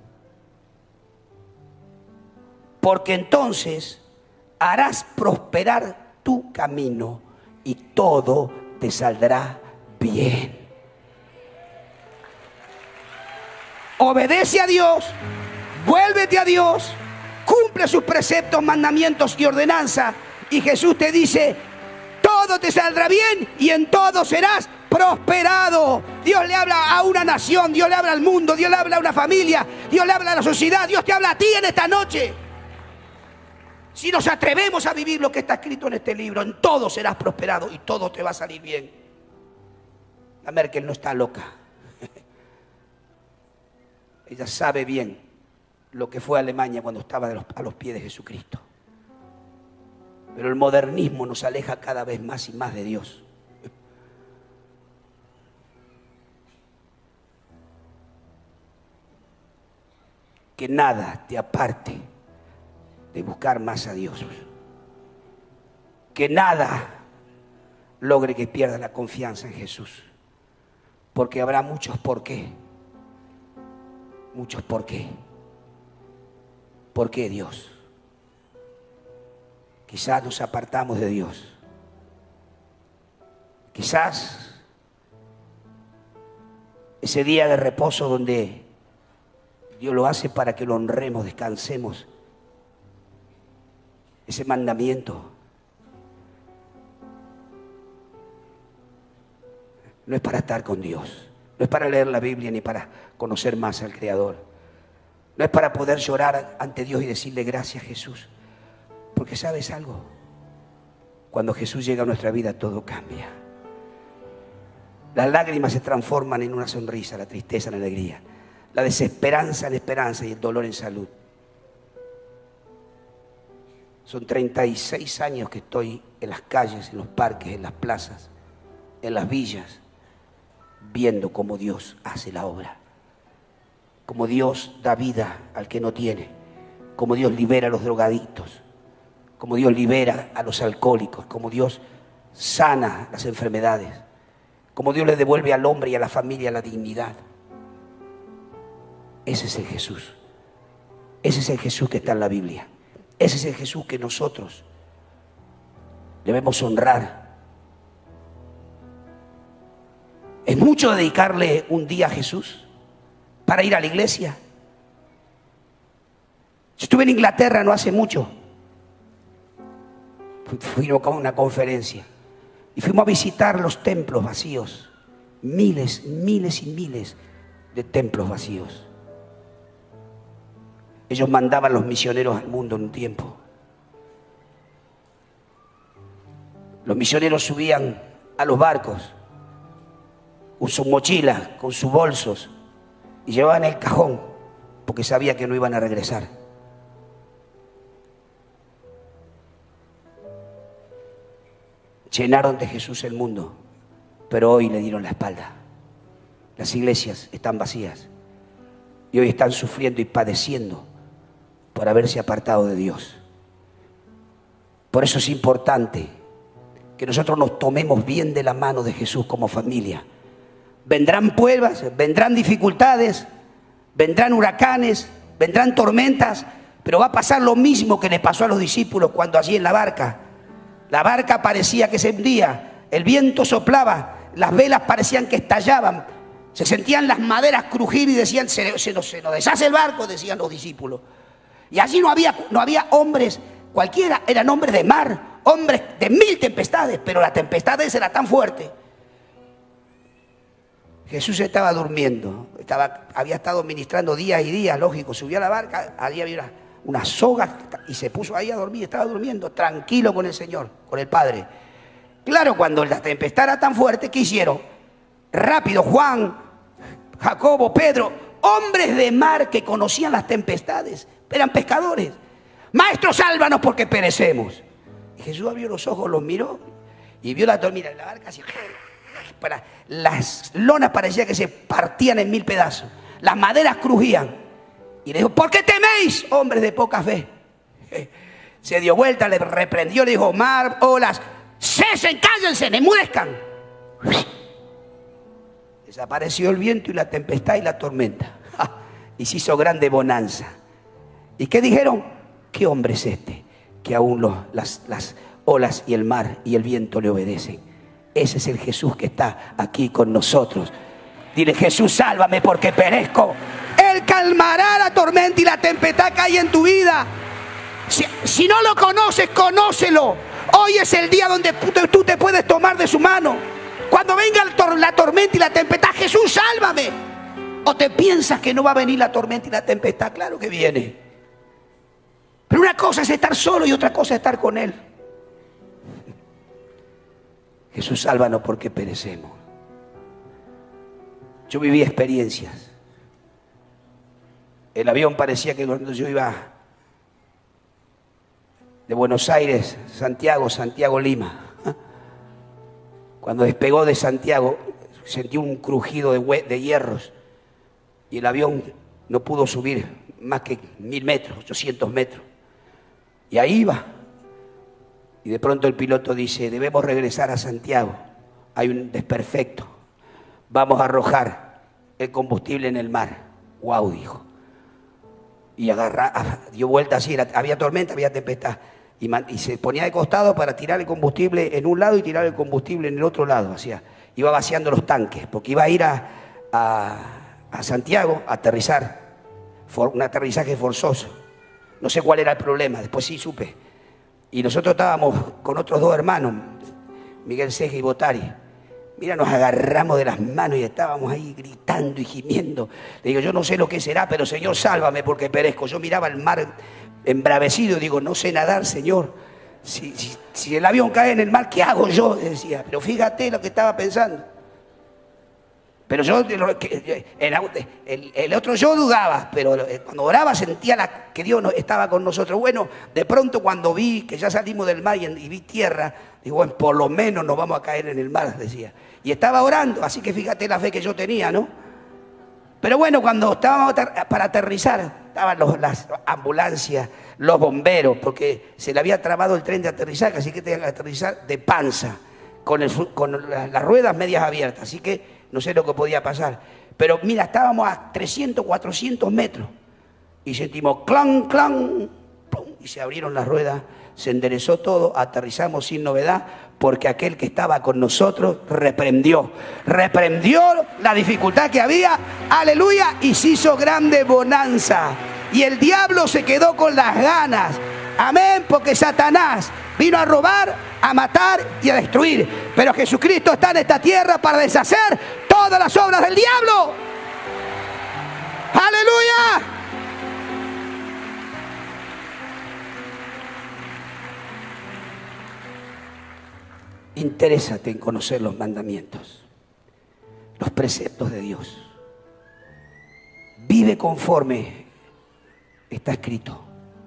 Porque entonces harás prosperar tu camino y todo te saldrá bien. Obedece a Dios, vuélvete a Dios, cumple sus preceptos, mandamientos y ordenanzas, y Jesús te dice: todo te saldrá bien y en todo serás prosperado. Dios le habla a una nación, Dios le habla al mundo, Dios le habla a una familia, Dios le habla a la sociedad, Dios te habla a ti en esta noche. Si nos atrevemos a vivir lo que está escrito en este libro, en todo serás prosperado y todo te va a salir bien. La Merkel no está loca. Ella sabe bien lo que fue Alemania cuando estaba a los pies de Jesucristo. Pero el modernismo nos aleja cada vez más y más de Dios. Que nada te aparte de buscar más a Dios. Que nada logre que pierdas la confianza en Jesús. Porque habrá muchos por qué. Muchos por qué. ¿Por qué Dios? Quizás nos apartamos de Dios. Quizás ese día de reposo donde Dios lo hace para que lo honremos, descansemos. Ese mandamiento no es para estar con Dios, no es para leer la Biblia ni para conocer más al Creador, no es para poder llorar ante Dios y decirle gracias, Jesús, porque ¿sabes algo? Cuando Jesús llega a nuestra vida todo cambia. Las lágrimas se transforman en una sonrisa, la tristeza en alegría, la desesperanza en esperanza y el dolor en salud. Son treinta y seis años que estoy en las calles, en los parques, en las plazas, en las villas, viendo cómo Dios hace la obra, cómo Dios da vida al que no tiene, cómo Dios libera a los drogadictos, cómo Dios libera a los alcohólicos, cómo Dios sana las enfermedades, cómo Dios le devuelve al hombre y a la familia la dignidad. Ese es el Jesús. Ese es el Jesús que está en la Biblia. Ese es el Jesús que nosotros debemos honrar. ¿Es mucho dedicarle un día a Jesús para ir a la iglesia? Yo estuve en Inglaterra no hace mucho. Fuimos a una conferencia y fuimos a visitar los templos vacíos. Miles, miles y miles de templos vacíos. Ellos mandaban los misioneros al mundo en un tiempo. Los misioneros subían a los barcos con sus mochilas, con sus bolsos, y llevaban el cajón porque sabía que no iban a regresar. Llenaron de Jesús el mundo, pero hoy le dieron la espalda. Las iglesias están vacías y hoy están sufriendo y padeciendo por haberse apartado de Dios. Por eso es importante que nosotros nos tomemos bien de la mano de Jesús como familia. Vendrán pruebas, vendrán dificultades, vendrán huracanes, vendrán tormentas, pero va a pasar lo mismo que le pasó a los discípulos cuando allí en la barca. La barca parecía que se hundía, el viento soplaba, las velas parecían que estallaban, se sentían las maderas crujir y decían, se, se, nos, se nos deshace el barco, decían los discípulos. Y allí no había, no había hombres cualquiera, eran hombres de mar, hombres de mil tempestades, pero la tempestad esa era tan fuerte. Jesús estaba durmiendo, estaba, había estado ministrando días y días, lógico, subió a la barca, allí había una, una soga y se puso ahí a dormir, estaba durmiendo, tranquilo con el Señor, con el Padre. Claro, cuando la tempestad era tan fuerte, ¿qué hicieron? Rápido, Juan, Jacobo, Pedro, hombres de mar que conocían las tempestades, eran pescadores. Maestro, sálvanos porque perecemos. Y Jesús abrió los ojos, los miró y vio la tormenta en la barca así. para, las lonas parecía que se partían en mil pedazos. Las maderas crujían. Y le dijo, ¿por qué teméis, hombres de poca fe? Se dio vuelta, le reprendió, le dijo, mar, olas, cesen, cállense, enmudezcan. Desapareció el viento y la tempestad y la tormenta. Y se hizo grande bonanza. ¿Y qué dijeron? ¿Qué hombre es este? Que aún los, las, las olas y el mar y el viento le obedecen. Ese es el Jesús que está aquí con nosotros. Dile, Jesús, sálvame porque perezco. Él calmará la tormenta y la tempestad que hay en tu vida. Si, si no lo conoces, conócelo. Hoy es el día donde tú te puedes tomar de su mano. Cuando venga la tormenta y la tempestad, Jesús, sálvame. ¿O te piensas que no va a venir la tormenta y la tempestad? Claro que viene. Pero una cosa es estar solo y otra cosa es estar con Él. Jesús, sálvanos porque perecemos. Yo viví experiencias. El avión parecía que cuando yo iba de Buenos Aires, Santiago, Santiago, Lima. Cuando despegó de Santiago, sentí un crujido de, de hierros y el avión no pudo subir más que mil metros, ochocientos metros. Y ahí iba. Y de pronto el piloto dice, debemos regresar a Santiago. Hay un desperfecto. Vamos a arrojar el combustible en el mar. Wow, dijo. Y agarra, dio vuelta así, era, había tormenta, había tempestad. Y, man, y se ponía de costado para tirar el combustible en un lado y tirar el combustible en el otro lado. Hacía, iba vaciando los tanques, porque iba a ir a, a, a Santiago a aterrizar. For, un aterrizaje forzoso. No sé cuál era el problema, después sí supe. Y nosotros estábamos con otros dos hermanos, Miguel Ceja y Botari. Mira, nos agarramos de las manos y estábamos ahí gritando y gimiendo. Le digo, yo no sé lo que será, pero Señor, sálvame porque perezco. Yo miraba el mar embravecido y digo, no sé nadar, Señor. Si, si, si el avión cae en el mar, ¿qué hago yo? Decía, pero fíjate lo que estaba pensando. Pero yo, el, el otro yo dudaba, pero cuando oraba sentía la, que Dios estaba con nosotros. Bueno, de pronto cuando vi que ya salimos del mar y, y vi tierra, digo, bueno, por lo menos nos vamos a caer en el mar, decía. Y estaba orando, así que fíjate la fe que yo tenía, ¿no? Pero bueno, cuando estábamos para aterrizar, estaban los, las ambulancias, los bomberos, porque se le había trabado el tren de aterrizaje, así que tenían que aterrizar de panza, con, el, con las, las ruedas medias abiertas, así que no sé lo que podía pasar. Pero mira, estábamos a trescientos, cuatrocientos metros y sentimos clan, clan, pum, y se abrieron las ruedas, se enderezó todo, aterrizamos sin novedad, porque aquel que estaba con nosotros reprendió, reprendió la dificultad que había, aleluya, y se hizo grande bonanza. Y el diablo se quedó con las ganas, amén, porque Satanás vino a robar, a matar y a destruir. Pero Jesucristo está en esta tierra para deshacer todas las obras del diablo. ¡Aleluya! Interésate en conocer los mandamientos, los preceptos de Dios. Vive conforme está escrito.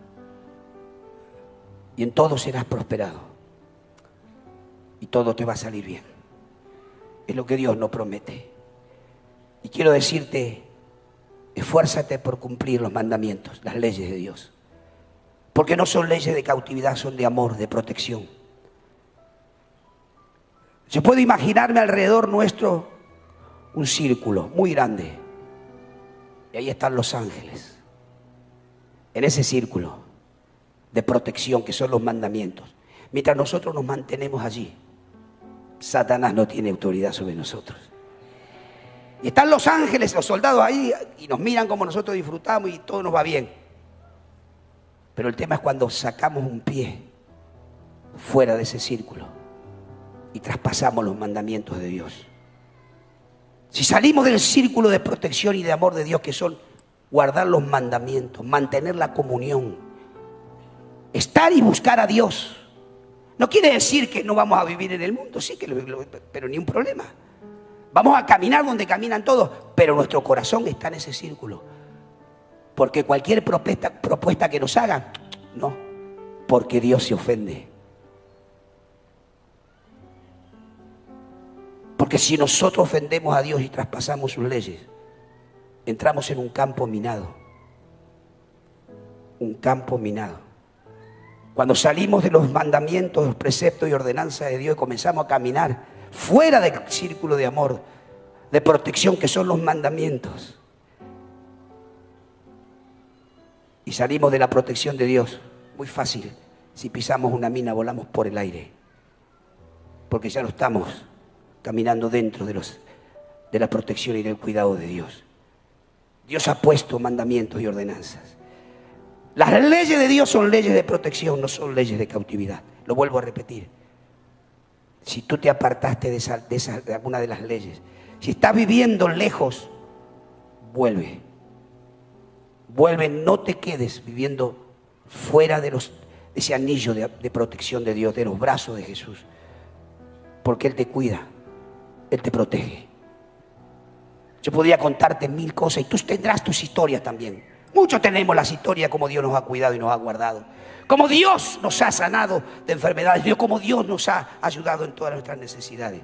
Y en todo serás prosperado. Y todo te va a salir bien. Es lo que Dios nos promete. Y quiero decirte, esfuérzate por cumplir los mandamientos, las leyes de Dios. Porque no son leyes de cautividad, son de amor, de protección. Yo puedo imaginarme alrededor nuestro un círculo muy grande. Y ahí están los ángeles. En ese círculo de protección que son los mandamientos. Mientras nosotros nos mantenemos allí, Satanás no tiene autoridad sobre nosotros. Y están los ángeles, los soldados ahí, y nos miran como nosotros disfrutamos y todo nos va bien. Pero el tema es cuando sacamos un pie fuera de ese círculo y traspasamos los mandamientos de Dios. Si salimos del círculo de protección y de amor de Dios, que son guardar los mandamientos, mantener la comunión, estar y buscar a Dios, no quiere decir que no vamos a vivir en el mundo, sí, que lo, lo, pero ni un problema. Vamos a caminar donde caminan todos, pero nuestro corazón está en ese círculo. Porque cualquier propuesta, propuesta que nos hagan, no, porque Dios se ofende. Porque si nosotros ofendemos a Dios y traspasamos sus leyes, entramos en un campo minado. Un campo minado. Cuando salimos de los mandamientos, los preceptos y ordenanzas de Dios y comenzamos a caminar fuera del círculo de amor, de protección que son los mandamientos, y salimos de la protección de Dios, muy fácil, si pisamos una mina volamos por el aire, porque ya no estamos caminando dentro de, los, de la protección y del cuidado de Dios. Dios ha puesto mandamientos y ordenanzas. Las leyes de Dios son leyes de protección, no son leyes de cautividad. Lo vuelvo a repetir. Si tú te apartaste de, esa, de, esa, de alguna de las leyes, si estás viviendo lejos, vuelve. Vuelve, no te quedes viviendo fuera de, los, de ese anillo de, de protección de Dios, de los brazos de Jesús. Porque Él te cuida, Él te protege. Yo podría contarte mil cosas y tú tendrás tus historias también. Muchos tenemos las historias como Dios nos ha cuidado y nos ha guardado. Como Dios nos ha sanado de enfermedades. Dios, como Dios nos ha ayudado en todas nuestras necesidades.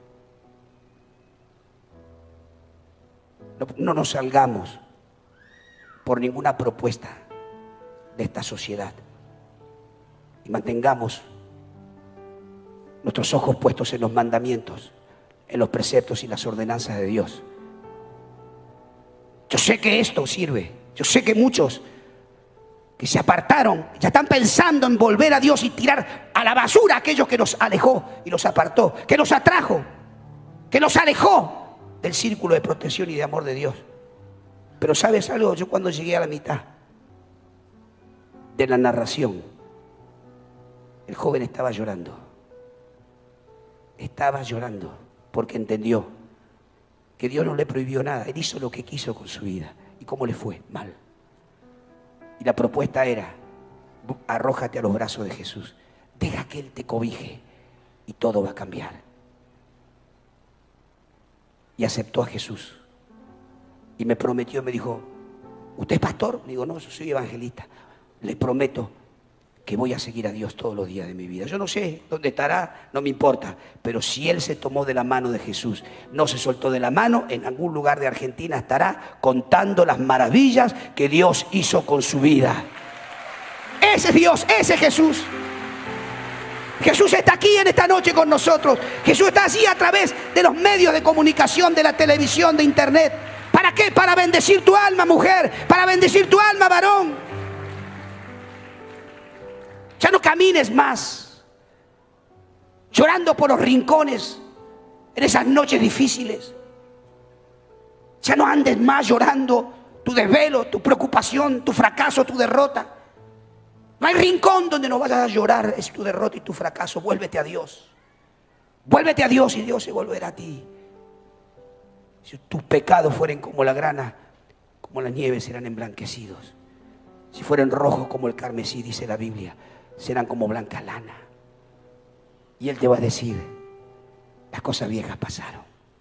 No, no nos salgamos por ninguna propuesta de esta sociedad. Y mantengamos nuestros ojos puestos en los mandamientos, en los preceptos y las ordenanzas de Dios. Yo sé que esto sirve. Yo sé que muchos que se apartaron ya están pensando en volver a Dios y tirar a la basura a aquellos que nos alejó y los apartó, que nos atrajo, que nos alejó del círculo de protección y de amor de Dios. Pero ¿sabes algo? Yo cuando llegué a la mitad de la narración, el joven estaba llorando. Estaba llorando porque entendió que Dios no le prohibió nada. Él hizo lo que quiso con su vida. ¿Y cómo le fue? Mal. Y la propuesta era: arrójate a los brazos de Jesús. Deja que Él te cobije y todo va a cambiar. Y aceptó a Jesús. Y me prometió, me dijo: ¿usted es pastor? Le digo: no, yo soy evangelista. Le prometo que voy a seguir a Dios todos los días de mi vida. Yo no sé dónde estará, no me importa, pero si Él se tomó de la mano de Jesús, no se soltó de la mano, en algún lugar de Argentina estará contando las maravillas que Dios hizo con su vida. Ese es Dios, ese es Jesús. Jesús está aquí en esta noche con nosotros. Jesús está así a través de los medios de comunicación, de la televisión, de internet. ¿Para qué? Para bendecir tu alma, mujer, para bendecir tu alma, varón. Ya no camines más llorando por los rincones en esas noches difíciles. Ya no andes más llorando tu desvelo, tu preocupación, tu fracaso, tu derrota. No hay rincón donde no vayas a llorar, es tu derrota y tu fracaso. Vuélvete a Dios. Vuélvete a Dios y Dios se volverá a ti. Si tus pecados fueren como la grana, como la nieve, serán emblanquecidos. Si fueren rojos como el carmesí, dice la Biblia, serán como blanca lana. Y Él te va a decir: las cosas viejas pasaron.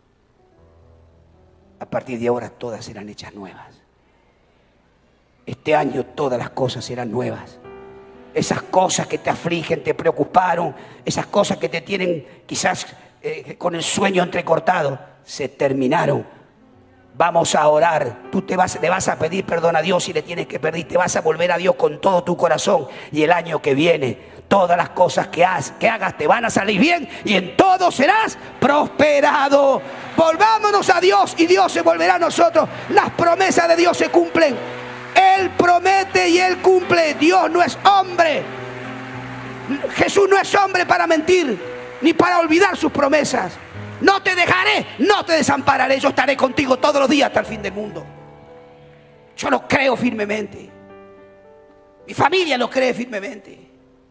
A partir de ahora todas serán hechas nuevas. Este año todas las cosas serán nuevas. Esas cosas que te afligen, te preocuparon, esas cosas que te tienen quizás eh, con el sueño entrecortado, se terminaron. Vamos a orar. Tú te vas, le vas a pedir perdón a Dios si le tienes que pedir. Te vas a volver a Dios con todo tu corazón. Y el año que viene, todas las cosas que, has, que hagas te van a salir bien. Y en todo serás prosperado. Volvámonos a Dios y Dios se volverá a nosotros. Las promesas de Dios se cumplen. Él promete y Él cumple. Dios no es hombre. Jesús no es hombre para mentir, ni para olvidar sus promesas. No te dejaré, no te desampararé. Yo estaré contigo todos los días hasta el fin del mundo. Yo lo creo firmemente. Mi familia lo cree firmemente.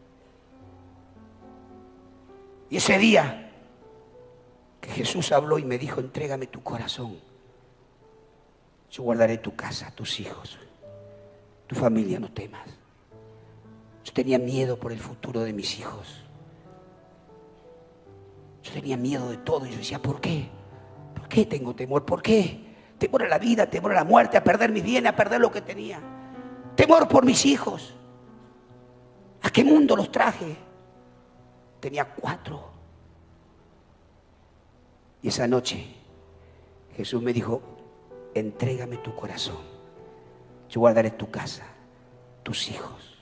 Y ese día que Jesús habló y me dijo: entrégame tu corazón, yo guardaré tu casa, tus hijos, tu familia, no temas. Yo tenía miedo por el futuro de mis hijos. Yo tenía miedo de todo y yo decía: ¿por qué? ¿Por qué tengo temor? ¿Por qué? Temor a la vida, temor a la muerte, a perder mis bienes, a perder lo que tenía. Temor por mis hijos. ¿A qué mundo los traje? Tenía cuatro. Y esa noche Jesús me dijo, entrégame tu corazón. Yo guardaré tu casa, tus hijos,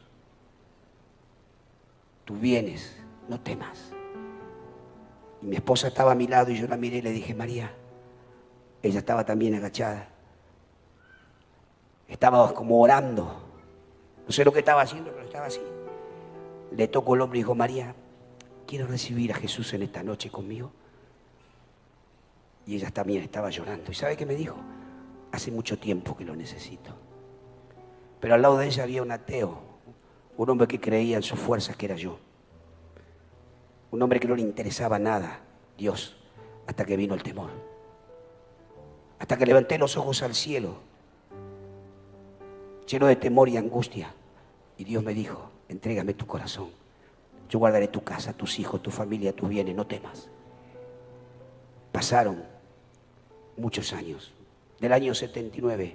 tus bienes, no temas. Y mi esposa estaba a mi lado y yo la miré y le dije, María. Ella estaba también agachada. Estaba como orando. No sé lo que estaba haciendo, pero estaba así. Le tocó el hombro y dijo, María, ¿quieres recibir a Jesús en esta noche conmigo? Y ella también estaba llorando. ¿Y sabe qué me dijo? Hace mucho tiempo que lo necesito. Pero al lado de ella había un ateo, un hombre que creía en sus fuerzas, que era yo. Un hombre que no le interesaba nada, Dios, hasta que vino el temor. Hasta que levanté los ojos al cielo, lleno de temor y angustia. Y Dios me dijo, entrégame tu corazón. Yo guardaré tu casa, tus hijos, tu familia, tus bienes, no temas. Pasaron muchos años, del año setenta y nueve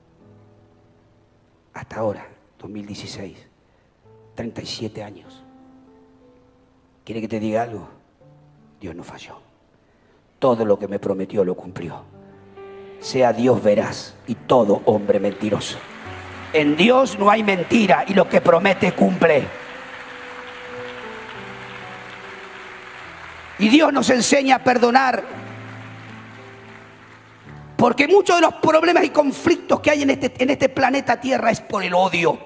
hasta ahora, dos mil dieciséis, treinta y siete años. ¿Quiere que te diga algo? Dios no falló. Todo lo que me prometió lo cumplió. Sea Dios veraz y todo hombre mentiroso. En Dios no hay mentira y lo que promete cumple. Y Dios nos enseña a perdonar. Porque muchos de los problemas y conflictos que hay en este, en este planeta Tierra es por el odio.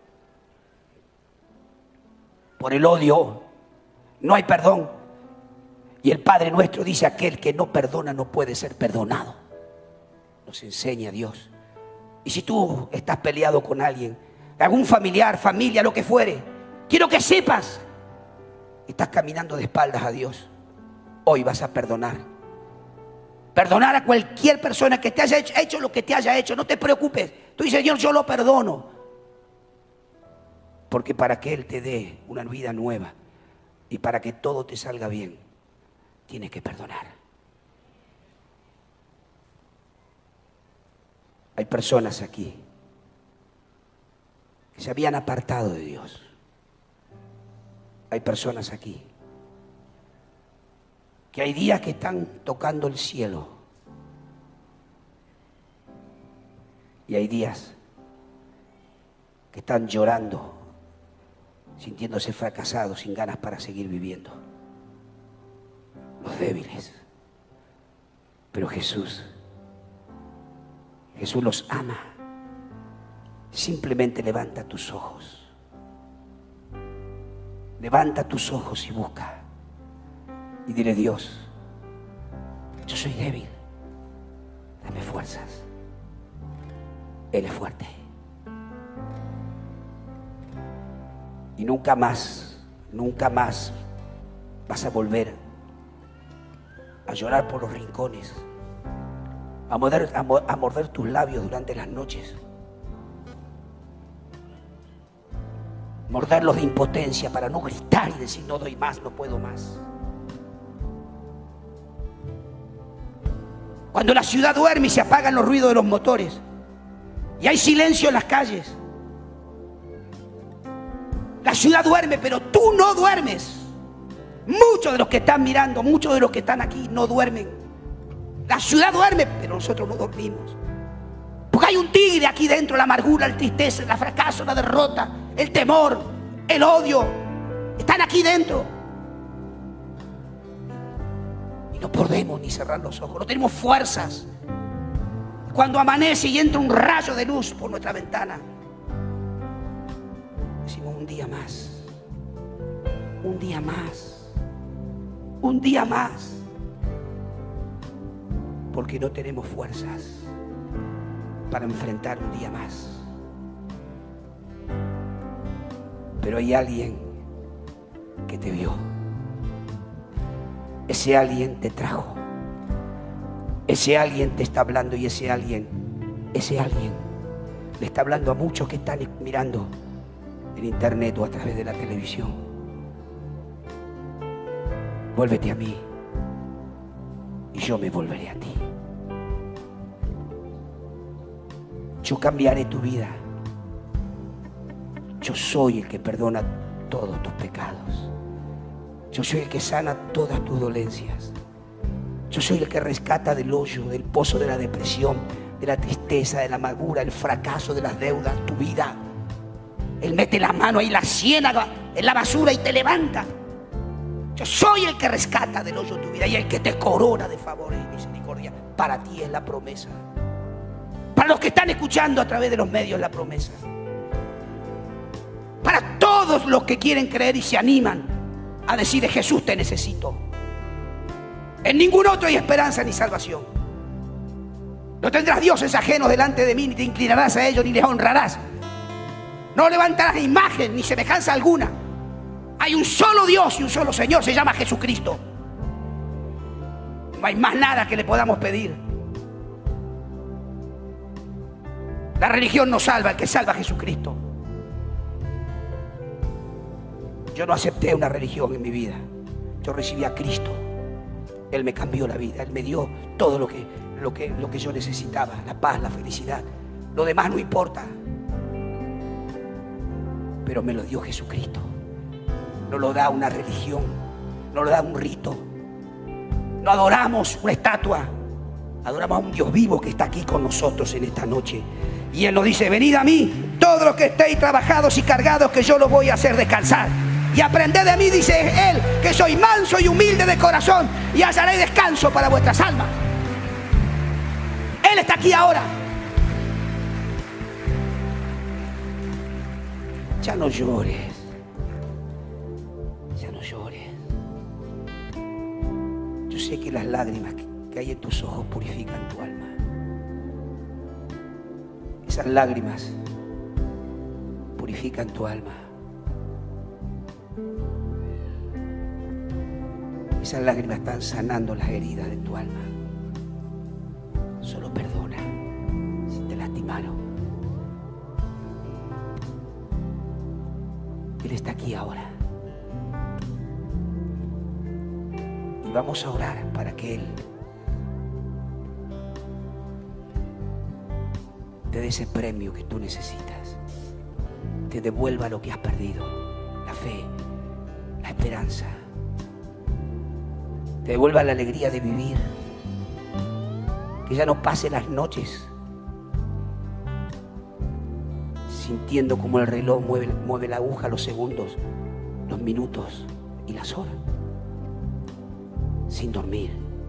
Por el odio no hay perdón. Y el Padre nuestro dice, aquel que no perdona no puede ser perdonado. Nos enseña Dios. Y si tú estás peleado con alguien, algún familiar, familia, lo que fuere, quiero que sepas, estás caminando de espaldas a Dios. Hoy vas a perdonar. Perdonar a cualquier persona que te haya hecho, hecho lo que te haya hecho. No te preocupes. Tú dices, Señor, yo lo perdono. Porque para que Él te dé una vida nueva y para que todo te salga bien, tienes que perdonar. Hay personas aquí que se habían apartado de Dios. Hay personas aquí que hay días que están tocando el cielo y hay días que están llorando, sintiéndose fracasados, sin ganas para seguir viviendo. Los débiles. Pero Jesús, Jesús los ama. Simplemente levanta tus ojos. Levanta tus ojos y busca. Y dile, Dios, yo soy débil, dame fuerzas. Él es fuerte. Y nunca más, nunca más vas a volver a llorar por los rincones, a morder, a, a morder tus labios durante las noches, morderlos de impotencia para no gritar y decir, no doy más, no puedo más. Cuando la ciudad duerme y se apagan los ruidos de los motores y hay silencio en las calles, la ciudad duerme, pero tú no duermes. Muchos de los que están mirando, muchos de los que están aquí no duermen. La ciudad duerme, pero nosotros no dormimos. Porque hay un tigre aquí dentro, la amargura, la tristeza, el fracaso, la derrota, el temor, el odio. Están aquí dentro. No podemos ni cerrar los ojos, no tenemos fuerzas. Cuando amanece y entra un rayo de luz por nuestra ventana, decimos un día más, un día más, un día más, porque no tenemos fuerzas para enfrentar un día más. Pero hay alguien que te vio. Ese alguien te trajo. Ese alguien te está hablando y ese alguien, ese alguien le está hablando a muchos que están mirando en internet o a través de la televisión. Vuélvete a mí y yo me volveré a ti. Yo cambiaré tu vida. Yo soy el que perdona todos tus pecados. Yo soy el que sana todas tus dolencias. Yo soy el que rescata del hoyo, del pozo de la depresión, de la tristeza, de la amargura, el fracaso, de las deudas, tu vida. Él mete la mano ahí, la ciénaga, en la basura y te levanta. Yo soy el que rescata del hoyo tu vida y el que te corona de favores y misericordia. Para ti es la promesa. Para los que están escuchando a través de los medios, la promesa. Para todos los que quieren creer y se animan a decir: Jesús, te necesito. En ningún otro hay esperanza ni salvación. No tendrás dioses ajenos delante de mí, ni te inclinarás a ellos, ni les honrarás. No levantarás imagen ni semejanza alguna. Hay un solo Dios y un solo Señor, se llama Jesucristo. No hay más nada que le podamos pedir. La religión no salva, el que salva a Jesucristo. Yo no acepté una religión en mi vida. Yo recibí a Cristo. Él me cambió la vida. Él me dio todo lo que, lo que, lo que yo necesitaba. La paz, la felicidad. Lo demás no importa. Pero me lo dio Jesucristo. No lo da una religión. No lo da un rito. No adoramos una estatua. Adoramos a un Dios vivo que está aquí con nosotros en esta noche. Y Él nos dice: venid a mí, todos los que estéis trabajados y cargados, que yo los voy a hacer descansar. Y aprended de mí, dice Él, que soy manso y humilde de corazón, y hallaré descanso para vuestras almas. Él está aquí ahora. Ya no llores. Ya no llores. Yo sé que las lágrimas que hay en tus ojos purifican tu alma. Esas lágrimas purifican tu alma. Esas lágrimas están sanando las heridas de tu alma. Solo perdona si te lastimaron. Él está aquí ahora. Y vamos a orar para que Él te dé ese premio que tú necesitas. Te devuelva lo que has perdido. La fe, la esperanza. Te devuelva la alegría de vivir. Que ya no pase las noches sintiendo como el reloj mueve, mueve la aguja, los segundos, los minutos y las horas. Sin dormir.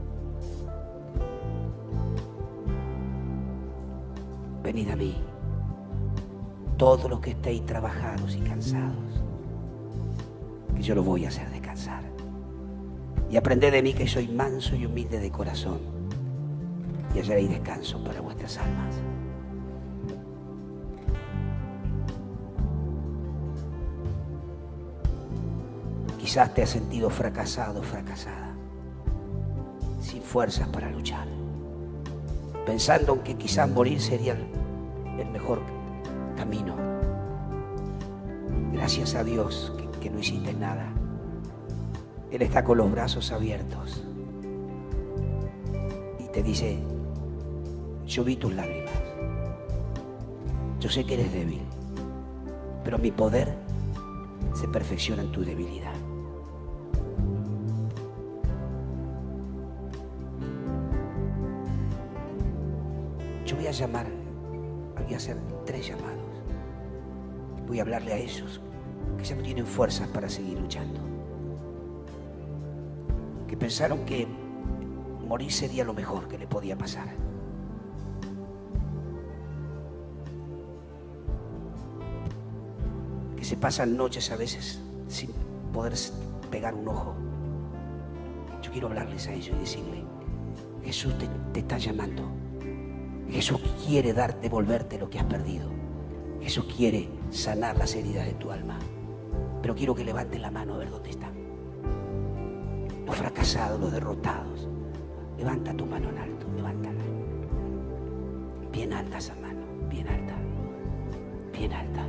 Venid a mí, todos los que estéis trabajados y cansados, que yo los voy a hacer descansar. Y aprended de mí, que soy manso y humilde de corazón, y hallaréis descanso para vuestras almas. Quizás te has sentido fracasado, fracasada, sin fuerzas para luchar, pensando que quizás morir sería el mejor camino. Gracias a Dios que, que no hiciste nada. Él está con los brazos abiertos y te dice: yo vi tus lágrimas, yo sé que eres débil, pero mi poder se perfecciona en tu debilidad. Yo voy a llamar, voy a hacer tres llamados. Voy a hablarle a ellos que ya no tienen fuerzas para seguir luchando, que pensaron que morir sería lo mejor que le podía pasar. Que se pasan noches a veces sin poder pegar un ojo. Yo quiero hablarles a ellos y decirles: Jesús te, te está llamando. Jesús quiere dar, devolverte lo que has perdido. Jesús quiere sanar las heridas de tu alma. Pero quiero que levanten la mano a ver dónde están. Los fracasados, los derrotados. Levanta tu mano en alto, levántala. Bien alta esa mano, bien alta. Bien alta.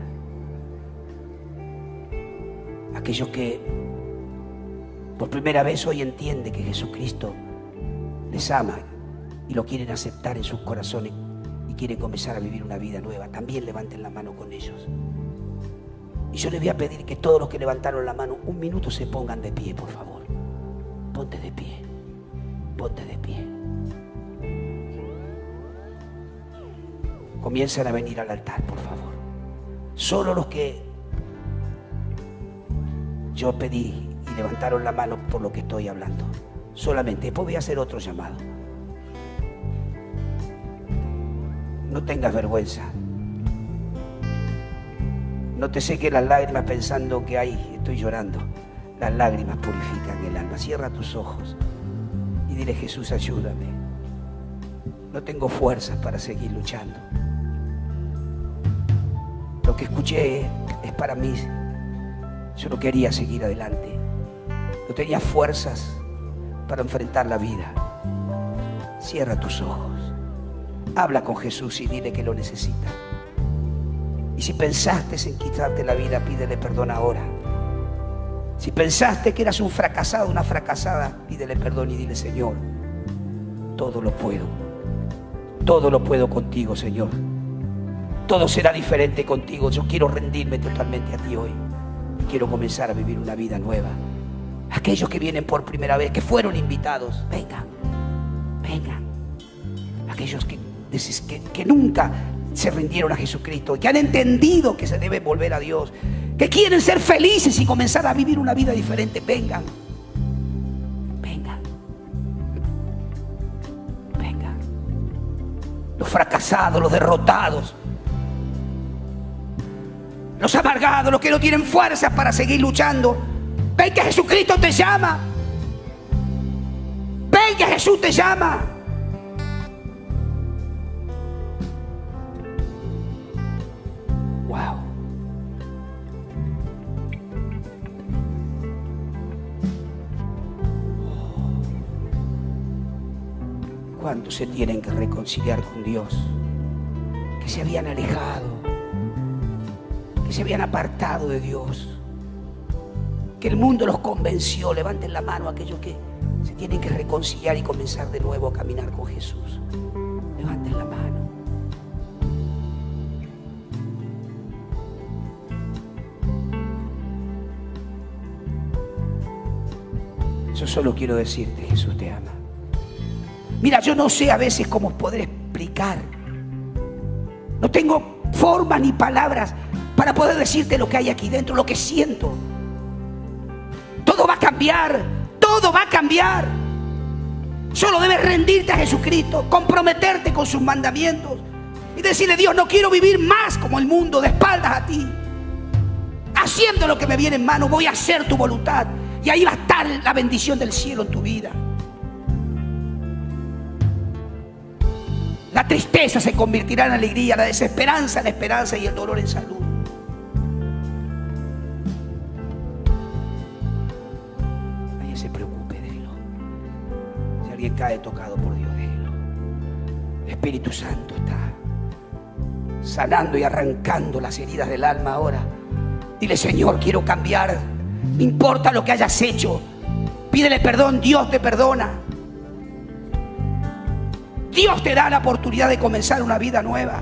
Aquellos que por primera vez hoy entienden que Jesucristo les ama y lo quieren aceptar en sus corazones y quieren comenzar a vivir una vida nueva, también levanten la mano con ellos. Y yo les voy a pedir que todos los que levantaron la mano un minuto se pongan de pie, por favor. Ponte de pie. Ponte de pie. Comiencen a venir al altar, por favor. Solo los que yo pedí y levantaron la mano por lo que estoy hablando. Solamente. Después voy a hacer otro llamado. No tengas vergüenza. No te seques las lágrimas pensando que ahí estoy llorando. Las lágrimas purifican el alma. Cierra tus ojos y dile: Jesús, ayúdame. No tengo fuerzas para seguir luchando. Lo que escuché es para mí. Yo no quería seguir adelante. No tenía fuerzas para enfrentar la vida. Cierra tus ojos. Habla con Jesús y dile que lo necesita. Y si pensaste en quitarte la vida, pídele perdón ahora. Si pensaste que eras un fracasado, una fracasada, pídele perdón y dile: Señor, todo lo puedo. Todo lo puedo contigo, Señor. Todo será diferente contigo. Yo quiero rendirme totalmente a ti hoy. Y quiero comenzar a vivir una vida nueva. Aquellos que vienen por primera vez, que fueron invitados, vengan, vengan. Aquellos que, que, que nunca se rindieron a Jesucristo, que han entendido que se debe volver a Dios, que quieren ser felices y comenzar a vivir una vida diferente, vengan, vengan, vengan. Los fracasados, los derrotados, los amargados, los que no tienen fuerzas para seguir luchando, ven que Jesucristo te llama. Ven que Jesús te llama. Wow. ¿Cuántos se tienen que reconciliar con Dios? Que se habían alejado, que se habían apartado de Dios, que el mundo los convenció. Levanten la mano aquellos que se tienen que reconciliar y comenzar de nuevo a caminar con Jesús. Levanten la mano. Yo solo quiero decirte: Jesús te ama. Mira, yo no sé a veces cómo poder explicar. No tengo formas ni palabras para poder decirte lo que hay aquí dentro, lo que siento. Todo va a cambiar, todo va a cambiar. Solo debes rendirte a Jesucristo, comprometerte con sus mandamientos y decirle: Dios, no quiero vivir más como el mundo, de espaldas a ti. Haciendo lo que me viene en mano, voy a hacer tu voluntad. Y ahí va a estar la bendición del cielo en tu vida. La tristeza se convertirá en alegría, la desesperanza en esperanza y el dolor en salud. Nadie se preocupe, déjelo. Si alguien cae tocado por Dios, déjelo. El Espíritu Santo está sanando y arrancando las heridas del alma ahora. Dile: Señor, quiero cambiar. No importa lo que hayas hecho, pídele perdón. Dios te perdona. Dios te da la oportunidad de comenzar una vida nueva.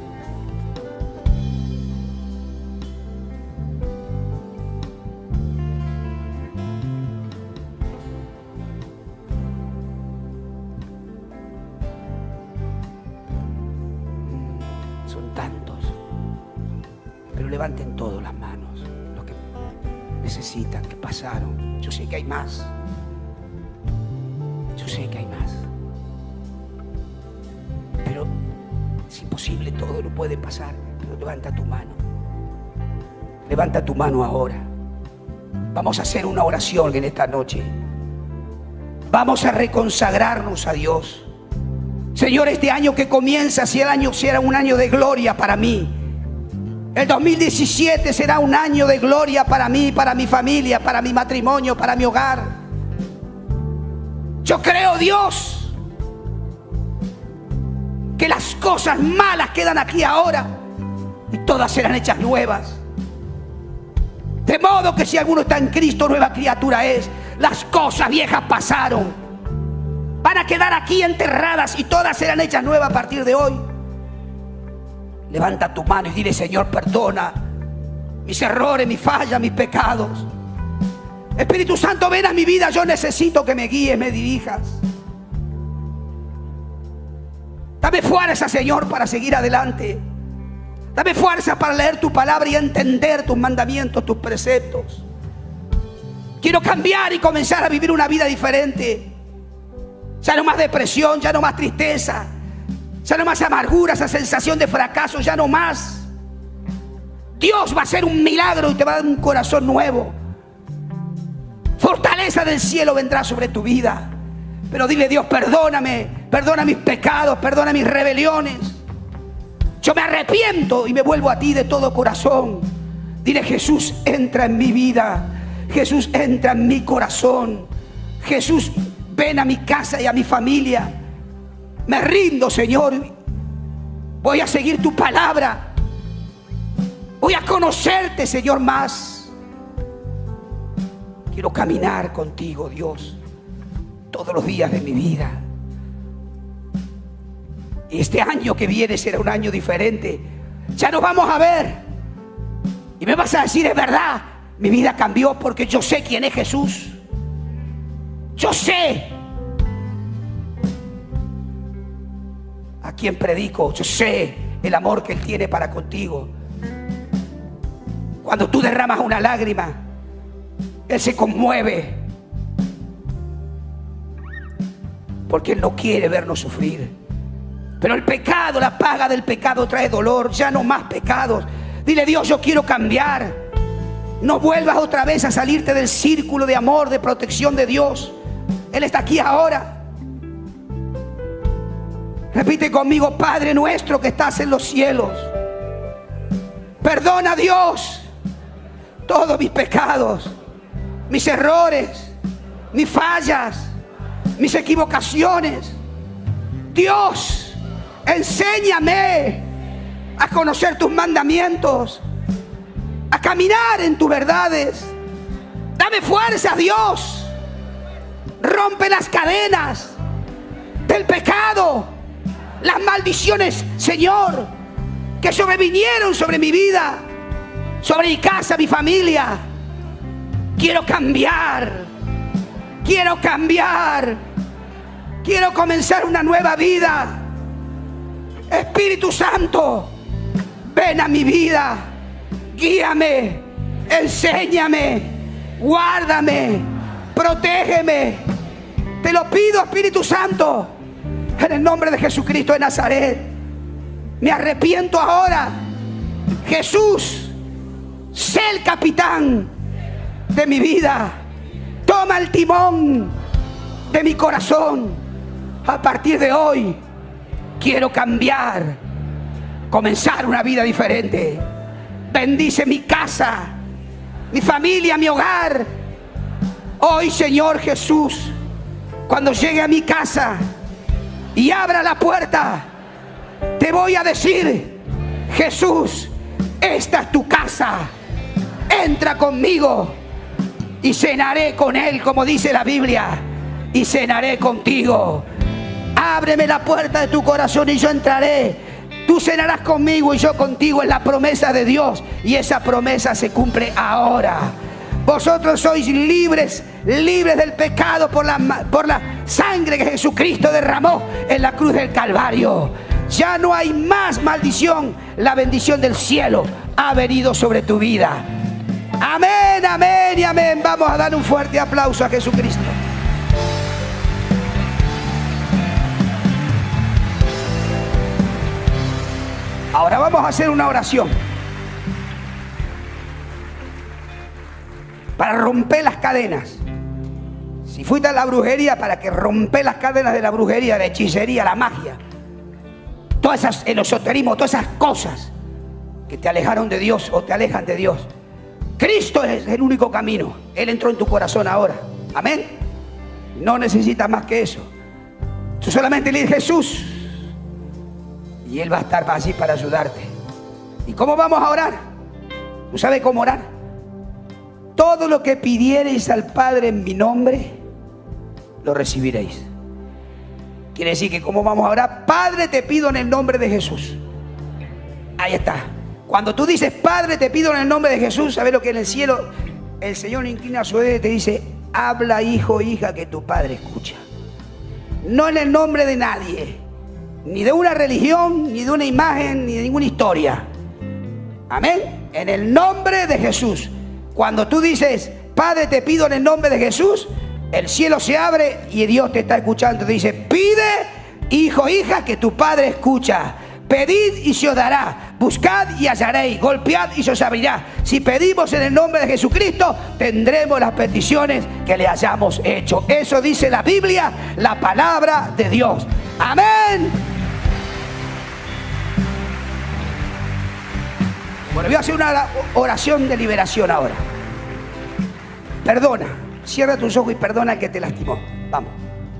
Son tantos, pero levanten todos las manos. Los que necesitan, que pasaron. Yo sé que hay más. Yo sé que hay más. Pero es imposible, todo no puede pasar. Pero levanta tu mano. Levanta tu mano ahora. Vamos a hacer una oración en esta noche. Vamos a reconsagrarnos a Dios. Señor, este año que comienza, si el año será un año de gloria para mí. El dos mil diecisiete será un año de gloria para mí, para mi familia, para mi matrimonio, para mi hogar. Yo creo, Dios, que las cosas malas quedan aquí ahora y todas serán hechas nuevas. De modo que si alguno está en Cristo, nueva criatura es. Las cosas viejas pasaron, van a quedar aquí enterradas y todas serán hechas nuevas a partir de hoy. Levanta tu mano y dile: Señor, perdona mis errores, mis fallas, mis pecados. Espíritu Santo, ven a mi vida. Yo necesito que me guíes, me dirijas. Dame fuerza, Señor, para seguir adelante. Dame fuerza para leer tu palabra y entender tus mandamientos, tus preceptos. Quiero cambiar y comenzar a vivir una vida diferente. Ya no más depresión, ya no más tristeza, ya no más amargura, esa sensación de fracaso, ya no más. Dios va a hacer un milagro y te va a dar un corazón nuevo. Fortaleza del cielo vendrá sobre tu vida. Pero dile: Dios, perdóname, perdona mis pecados, perdona mis rebeliones. Yo me arrepiento y me vuelvo a ti de todo corazón. Dile: Jesús, entra en mi vida. Jesús, entra en mi corazón. Jesús, ven a mi casa y a mi familia. Me rindo, Señor. Voy a seguir tu palabra. Voy a conocerte, Señor, más. Quiero caminar contigo, Dios, todos los días de mi vida. Y este año que viene será un año diferente. Ya nos vamos a ver. Y me vas a decir: es verdad, mi vida cambió porque yo sé quién es Jesús. Yo sé a quién predico. Yo sé el amor que Él tiene para contigo. Cuando tú derramas una lágrima, Él se conmueve, porque Él no quiere vernos sufrir. Pero el pecado, la paga del pecado trae dolor. Ya no más pecados. Dile: Dios, yo quiero cambiar. No vuelvas otra vez a salirte del círculo de amor, de protección de Dios. Él está aquí ahora. Repite conmigo: Padre nuestro que estás en los cielos, perdona, Dios, todos mis pecados, mis errores, mis fallas, mis equivocaciones. Dios, enséñame a conocer tus mandamientos, a caminar en tus verdades. Dame fuerza, Dios. Rompe las cadenas del pecado, las maldiciones, Señor, que sobrevinieron sobre mi vida, sobre mi casa, mi familia. Quiero cambiar. Quiero cambiar. Quiero comenzar una nueva vida. Espíritu Santo, ven a mi vida. Guíame, enséñame, guárdame, protégeme. Te lo pido, Espíritu Santo, en el nombre de Jesucristo de Nazaret. Me arrepiento ahora. Jesús, sé el capitán de mi vida. Toma el timón de mi corazón. A partir de hoy quiero cambiar, comenzar una vida diferente. Bendice mi casa, mi familia, mi hogar. Hoy, Señor Jesús, cuando llegue a mi casa y abra la puerta, te voy a decir: Jesús, esta es tu casa. Entra conmigo y cenaré con Él, como dice la Biblia, y cenaré contigo. Ábreme la puerta de tu corazón y yo entraré. Tú cenarás conmigo y yo contigo. Es la promesa de Dios y esa promesa se cumple ahora. Vosotros sois libres, libres del pecado por la, por la sangre que Jesucristo derramó en la cruz del Calvario. Ya no hay más maldición. La bendición del cielo ha venido sobre tu vida. Amén, amén y amén. Vamos a dar un fuerte aplauso a Jesucristo. Ahora vamos a hacer una oración para romper las cadenas. Si fuiste a la brujería, para que romper las cadenas de la brujería, la hechicería, la magia, todas esas, el esoterismo, todas esas cosas que te alejaron de Dios o te alejan de Dios. Cristo es el único camino. Él entró en tu corazón ahora. Amén. No necesitas más que eso. Tú solamente le dices: Jesús, y Él va a estar así para ayudarte. ¿Y cómo vamos a orar? ¿Tú sabes cómo orar? Todo lo que pidiereis al Padre en mi nombre, lo recibiréis. Quiere decir que ¿cómo vamos a orar? Padre, te pido en el nombre de Jesús. Ahí está. Cuando tú dices: Padre, te pido en el nombre de Jesús, ¿sabes lo que en el cielo el Señor inclina su dedo y te dice: habla, hijo, hija, que tu Padre escucha? No en el nombre de nadie, ni de una religión, ni de una imagen, ni de ninguna historia. Amén. En el nombre de Jesús. Cuando tú dices, Padre, te pido en el nombre de Jesús, el cielo se abre y Dios te está escuchando. Te dice, pide, hijo, hija, que tu Padre escucha. Pedid y se os dará. Buscad y hallaréis. Golpead y se os abrirá. Si pedimos en el nombre de Jesucristo, tendremos las peticiones que le hayamos hecho. Eso dice la Biblia, la palabra de Dios. Amén. Bueno, voy a hacer una oración de liberación ahora. Perdona. Cierra tus ojos y perdona al que te lastimó. Vamos.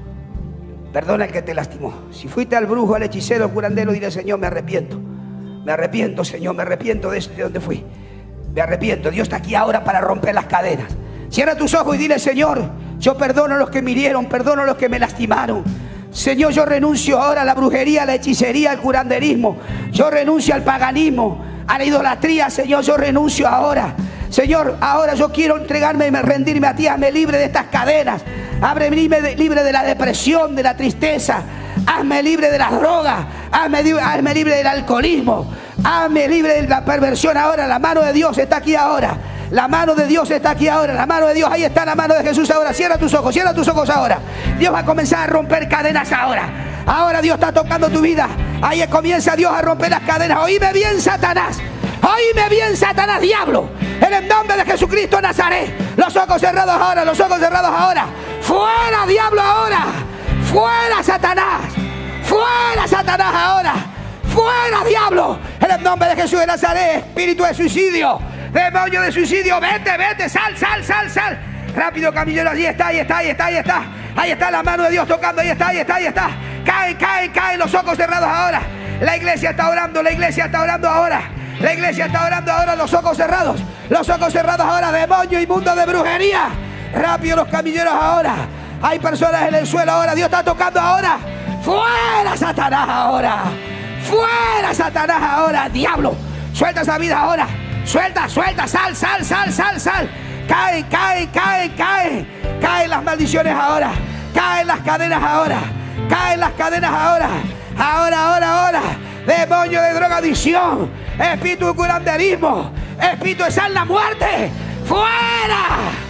Perdona al que te lastimó. Si fuiste al brujo, al hechicero, al curandero, dile, Señor, me arrepiento. Me arrepiento, Señor, me arrepiento de, de donde fui. Me arrepiento. Dios está aquí ahora para romper las cadenas. Cierra tus ojos y dile, Señor, yo perdono a los que me hirieron, perdono a los que me lastimaron. Señor, yo renuncio ahora a la brujería, a la hechicería, al curanderismo. Yo renuncio al paganismo, a la idolatría. Señor, yo renuncio ahora. Señor, ahora yo quiero entregarme y rendirme a ti. Hazme libre de estas cadenas. Hazme libre de la depresión, de la tristeza. Hazme libre de las drogas. Hazme, hazme libre del alcoholismo. Hazme libre de la perversión ahora. La mano de Dios está aquí ahora. La mano de Dios está aquí ahora. La mano de Dios, ahí está la mano de Jesús ahora. Cierra tus ojos, cierra tus ojos ahora. Dios va a comenzar a romper cadenas ahora. Ahora Dios está tocando tu vida. Ahí comienza Dios a romper las cadenas. Oíme bien, Satanás. Oíme bien, Satanás, diablo. En el nombre de Jesucristo de Nazaret. Los ojos cerrados ahora, los ojos cerrados ahora. Fuera, diablo, ahora. Fuera, Satanás. Fuera, Satanás, ahora. Fuera, diablo. En el nombre de Jesús de Nazaret. Espíritu de suicidio. Demonio de suicidio. Vete, vete. Sal, sal, sal, sal. Rápido, camillero. Ahí está, ahí está, ahí está, ahí está. Ahí está la mano de Dios tocando. Ahí está, ahí está, ahí está. Cae, cae, cae. Los ojos cerrados ahora. La iglesia está orando. La iglesia está orando ahora. La iglesia está orando ahora, los ojos cerrados. Los ojos cerrados ahora, demonio inmundo de brujería. Rápido los camilleros ahora. Hay personas en el suelo ahora. Dios está tocando ahora. Fuera, Satanás, ahora. Fuera, Satanás, ahora. Diablo, suelta esa vida ahora. Suelta, suelta, sal, sal, sal, sal, sal. Cae, cae, cae, cae. Caen las maldiciones ahora. Caen las cadenas ahora. Caen las cadenas ahora. Ahora, ahora, ahora. Demonio de drogadicción. Espíritu de curanderismo. Espíritu de sal la muerte. ¡Fuera!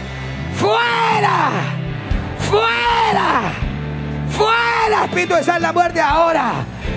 ¡Fuera! ¡Fuera! ¡Fuera! Espíritu de sal la muerte ahora.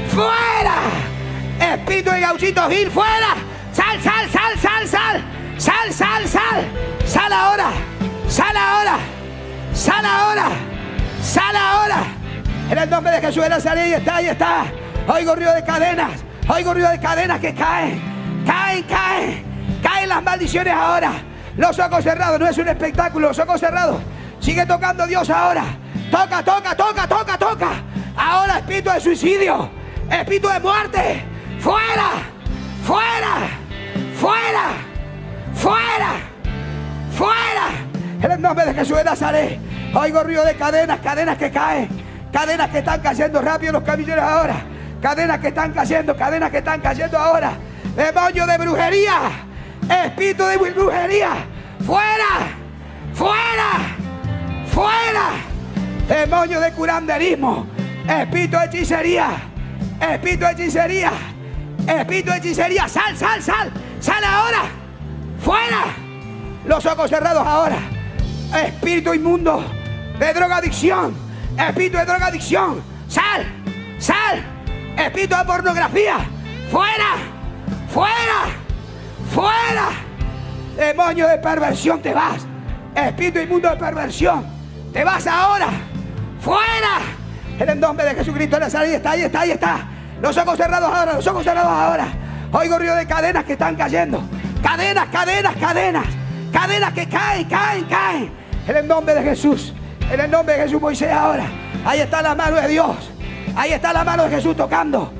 ¡Fuera! Espíritu de Gauchito Gil. ¡Fuera! ¡Sal, sal, sal, sal, sal! ¡Sal, sal, sal! ¡Sal ahora! ¡Sal ahora! ¡Sal ahora! ¡Sal ahora! En el nombre de Jesús de Nazaret. Ahí está, ahí está. Oigo ruido de cadenas. Oigo ruido de cadenas que caen. Caen, caen. Caen las maldiciones ahora. Los ojos cerrados. No es un espectáculo. Los ojos cerrados. Sigue tocando Dios ahora. Toca, toca, toca, toca, toca. Ahora espíritu de suicidio. Espíritu de muerte. Fuera. Fuera. Fuera. Fuera. Fuera. En el nombre de Jesús de Nazaret. Oigo ruido de cadenas. Cadenas que caen. Cadenas que están cayendo rápido los camilleros ahora. Cadenas que están cayendo, cadenas que están cayendo ahora. Demonio de brujería. Espíritu de brujería. Fuera. Fuera. Fuera. Demonio de curanderismo. Espíritu de hechicería. Espíritu de hechicería. Espíritu de hechicería. Sal, sal, sal. Sal ahora. Fuera. Los ojos cerrados ahora. Espíritu inmundo de drogadicción. Espíritu de drogadicción. Sal. Sal. Espíritu de pornografía. Fuera. Fuera. Fuera. Demonio de perversión, te vas. Espíritu inmundo de perversión, te vas ahora. Fuera. En el nombre de Jesucristo de Nazaret. Ahí está, ahí está, ahí está. Los ojos cerrados ahora, los ojos cerrados ahora. Oigo ruido de cadenas que están cayendo. Cadenas, cadenas, cadenas. Cadenas que caen, caen, caen. En el nombre de Jesús. En el nombre de Jesús, Moisés ahora. Ahí está la mano de Dios. Ahí está la mano de Jesús tocando.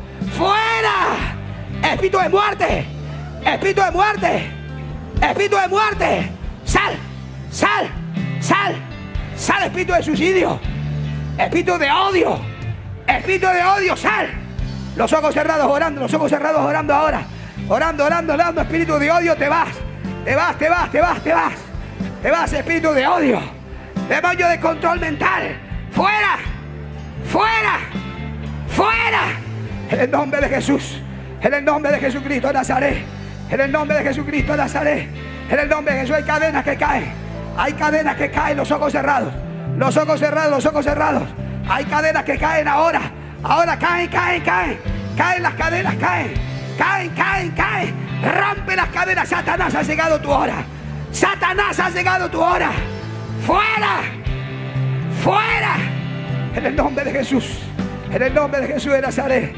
¡Fuera! Espíritu de muerte. Espíritu de muerte. Espíritu de muerte. Sal. Sal. Sal. Sal, espíritu de suicidio. Espíritu de odio. Espíritu de odio, sal. Los ojos cerrados orando. Los ojos cerrados orando ahora. Orando, orando, orando. Espíritu de odio, te vas. Te vas, te vas, te vas, te vas. Te vas, espíritu de odio. Demonio de control mental. Fuera. Fuera. Fuera. En el nombre de Jesús. En el nombre de Jesucristo de Nazaret. En el nombre de Jesucristo de Nazaret. En el nombre de Jesús hay cadenas que caen. Hay cadenas que caen, los ojos cerrados. Los ojos cerrados, los ojos cerrados. Hay cadenas que caen ahora. Ahora caen, caen, caen. Caen las cadenas, caen. Caen, caen, caen. Rompe las cadenas. Satanás, ha llegado tu hora. Satanás, ha llegado tu hora. Fuera. Fuera. En el nombre de Jesús. En el nombre de Jesús de Nazaret.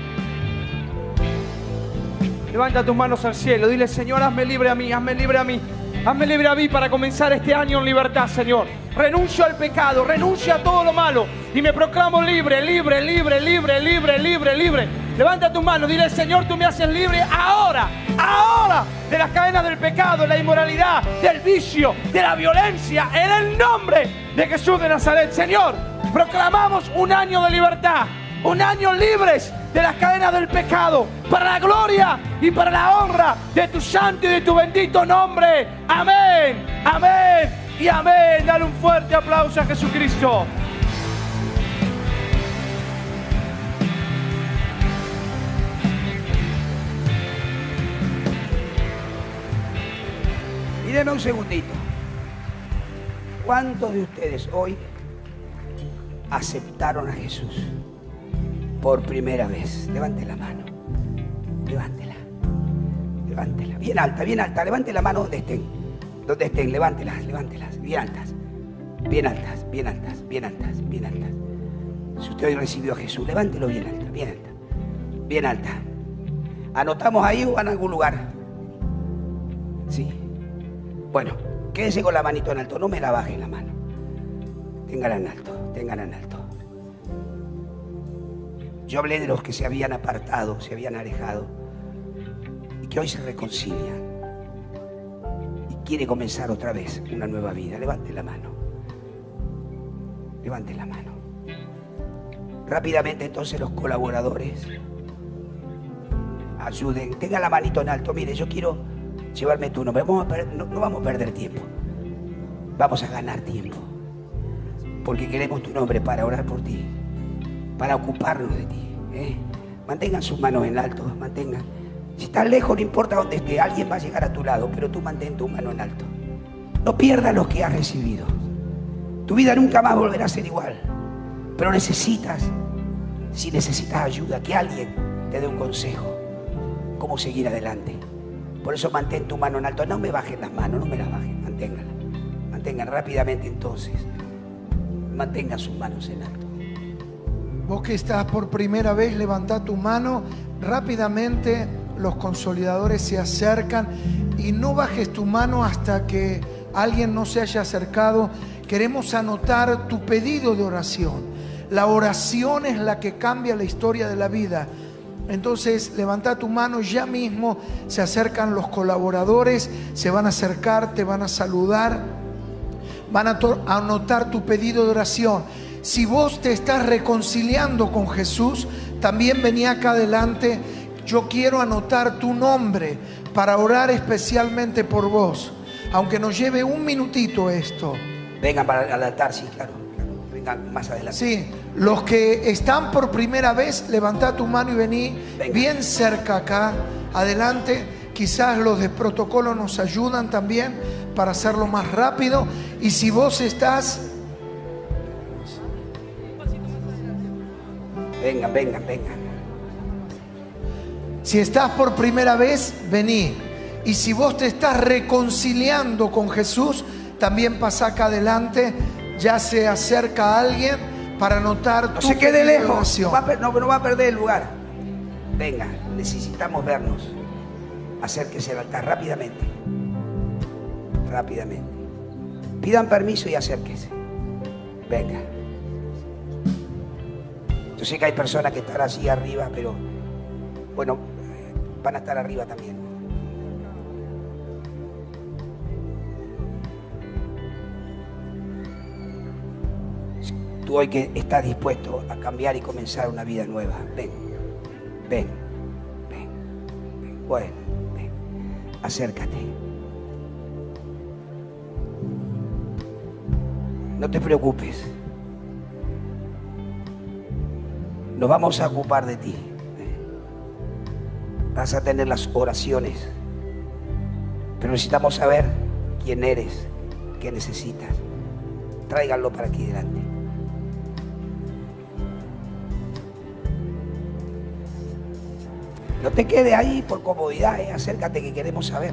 Levanta tus manos al cielo. Dile, Señor, hazme libre a mí, hazme libre a mí. Hazme libre a mí para comenzar este año en libertad, Señor. Renuncio al pecado, renuncio a todo lo malo y me proclamo libre, libre, libre, libre, libre, libre, libre. Levanta tus manos, dile, Señor, tú me haces libre ahora, ahora, de las cadenas del pecado, la inmoralidad, del vicio, de la violencia, en el nombre de Jesús de Nazaret. Señor, proclamamos un año de libertad, un año libres de las cadenas del pecado, para la gloria y para la honra de tu santo y de tu bendito nombre. Amén, amén y amén. Dale un fuerte aplauso a Jesucristo. Y deme un segundito. ¿Cuántos de ustedes hoy aceptaron a Jesús por primera vez? Levante la mano. Levántela. Levántela. Bien alta, bien alta. Levante la mano donde estén. Donde estén. Levántelas, levántelas. Bien altas. Bien altas, bien altas, bien altas, bien altas. Si usted hoy recibió a Jesús, levántelo bien alta, bien alta. Bien alta. ¿Anotamos ahí o van a algún lugar? Sí. Bueno, quédese con la manito en alto. No me la baje la mano. Téngala en alto, téngala en alto. Yo hablé de los que se habían apartado, se habían alejado y que hoy se reconcilian y quiere comenzar otra vez una nueva vida. Levante la mano. Levante la mano. Rápidamente entonces los colaboradores ayuden. Tenga la manito en alto. Mire, yo quiero llevarme tu nombre. Vamos a per- no, no vamos a perder tiempo. Vamos a ganar tiempo. Porque queremos tu nombre para orar por ti, para ocuparnos de ti, ¿eh? Mantengan sus manos en alto, mantengan. Si estás lejos, no importa dónde esté, alguien va a llegar a tu lado, pero tú mantén tu mano en alto. No pierdas lo que has recibido. Tu vida nunca más volverá a ser igual. Pero necesitas, si necesitas ayuda, que alguien te dé un consejo, cómo seguir adelante. Por eso mantén tu mano en alto. No me bajen las manos, no me las bajen, manténganlas. Mantengan rápidamente entonces. Mantengan sus manos en alto. Vos que estás por primera vez, levantá tu mano. Rápidamente los consolidadores se acercan y no bajes tu mano hasta que alguien no se haya acercado. Queremos anotar tu pedido de oración. La oración es la que cambia la historia de la vida. Entonces levanta tu mano, ya mismo se acercan los colaboradores, se van a acercar, te van a saludar, van a anotar tu pedido de oración. Si vos te estás reconciliando con Jesús, también vení acá adelante. Yo quiero anotar tu nombre para orar especialmente por vos, aunque nos lleve un minutito esto. Vengan para el altar, sí, claro, claro. Vengan más adelante. Sí, los que están por primera vez, levantá tu mano y vení. Venga. Bien cerca acá, adelante. Quizás los de protocolo nos ayudan también para hacerlo más rápido. Y si vos estás... Vengan, vengan, vengan. Si estás por primera vez, vení. Y si vos te estás reconciliando con Jesús, también pasá acá adelante. Ya se acerca alguien para anotar no tu se quede lejos. No va, a, no, no va a perder el lugar. Venga, necesitamos vernos. Acérquese al altar rápidamente. Rápidamente. Pidan permiso y acérquese. Venga. Yo sé que hay personas que están así arriba, pero bueno, van a estar arriba también. Tú hoy que estás dispuesto a cambiar y comenzar una vida nueva, ven, ven, ven, ven. Bueno, ven, acércate. No te preocupes. Nos vamos a ocupar de ti. vas a tener las oraciones, pero necesitamos saber quién eres, qué necesitas. Tráiganlo para aquí delante. No te quedes ahí por comodidad, eh. Acércate que queremos saber.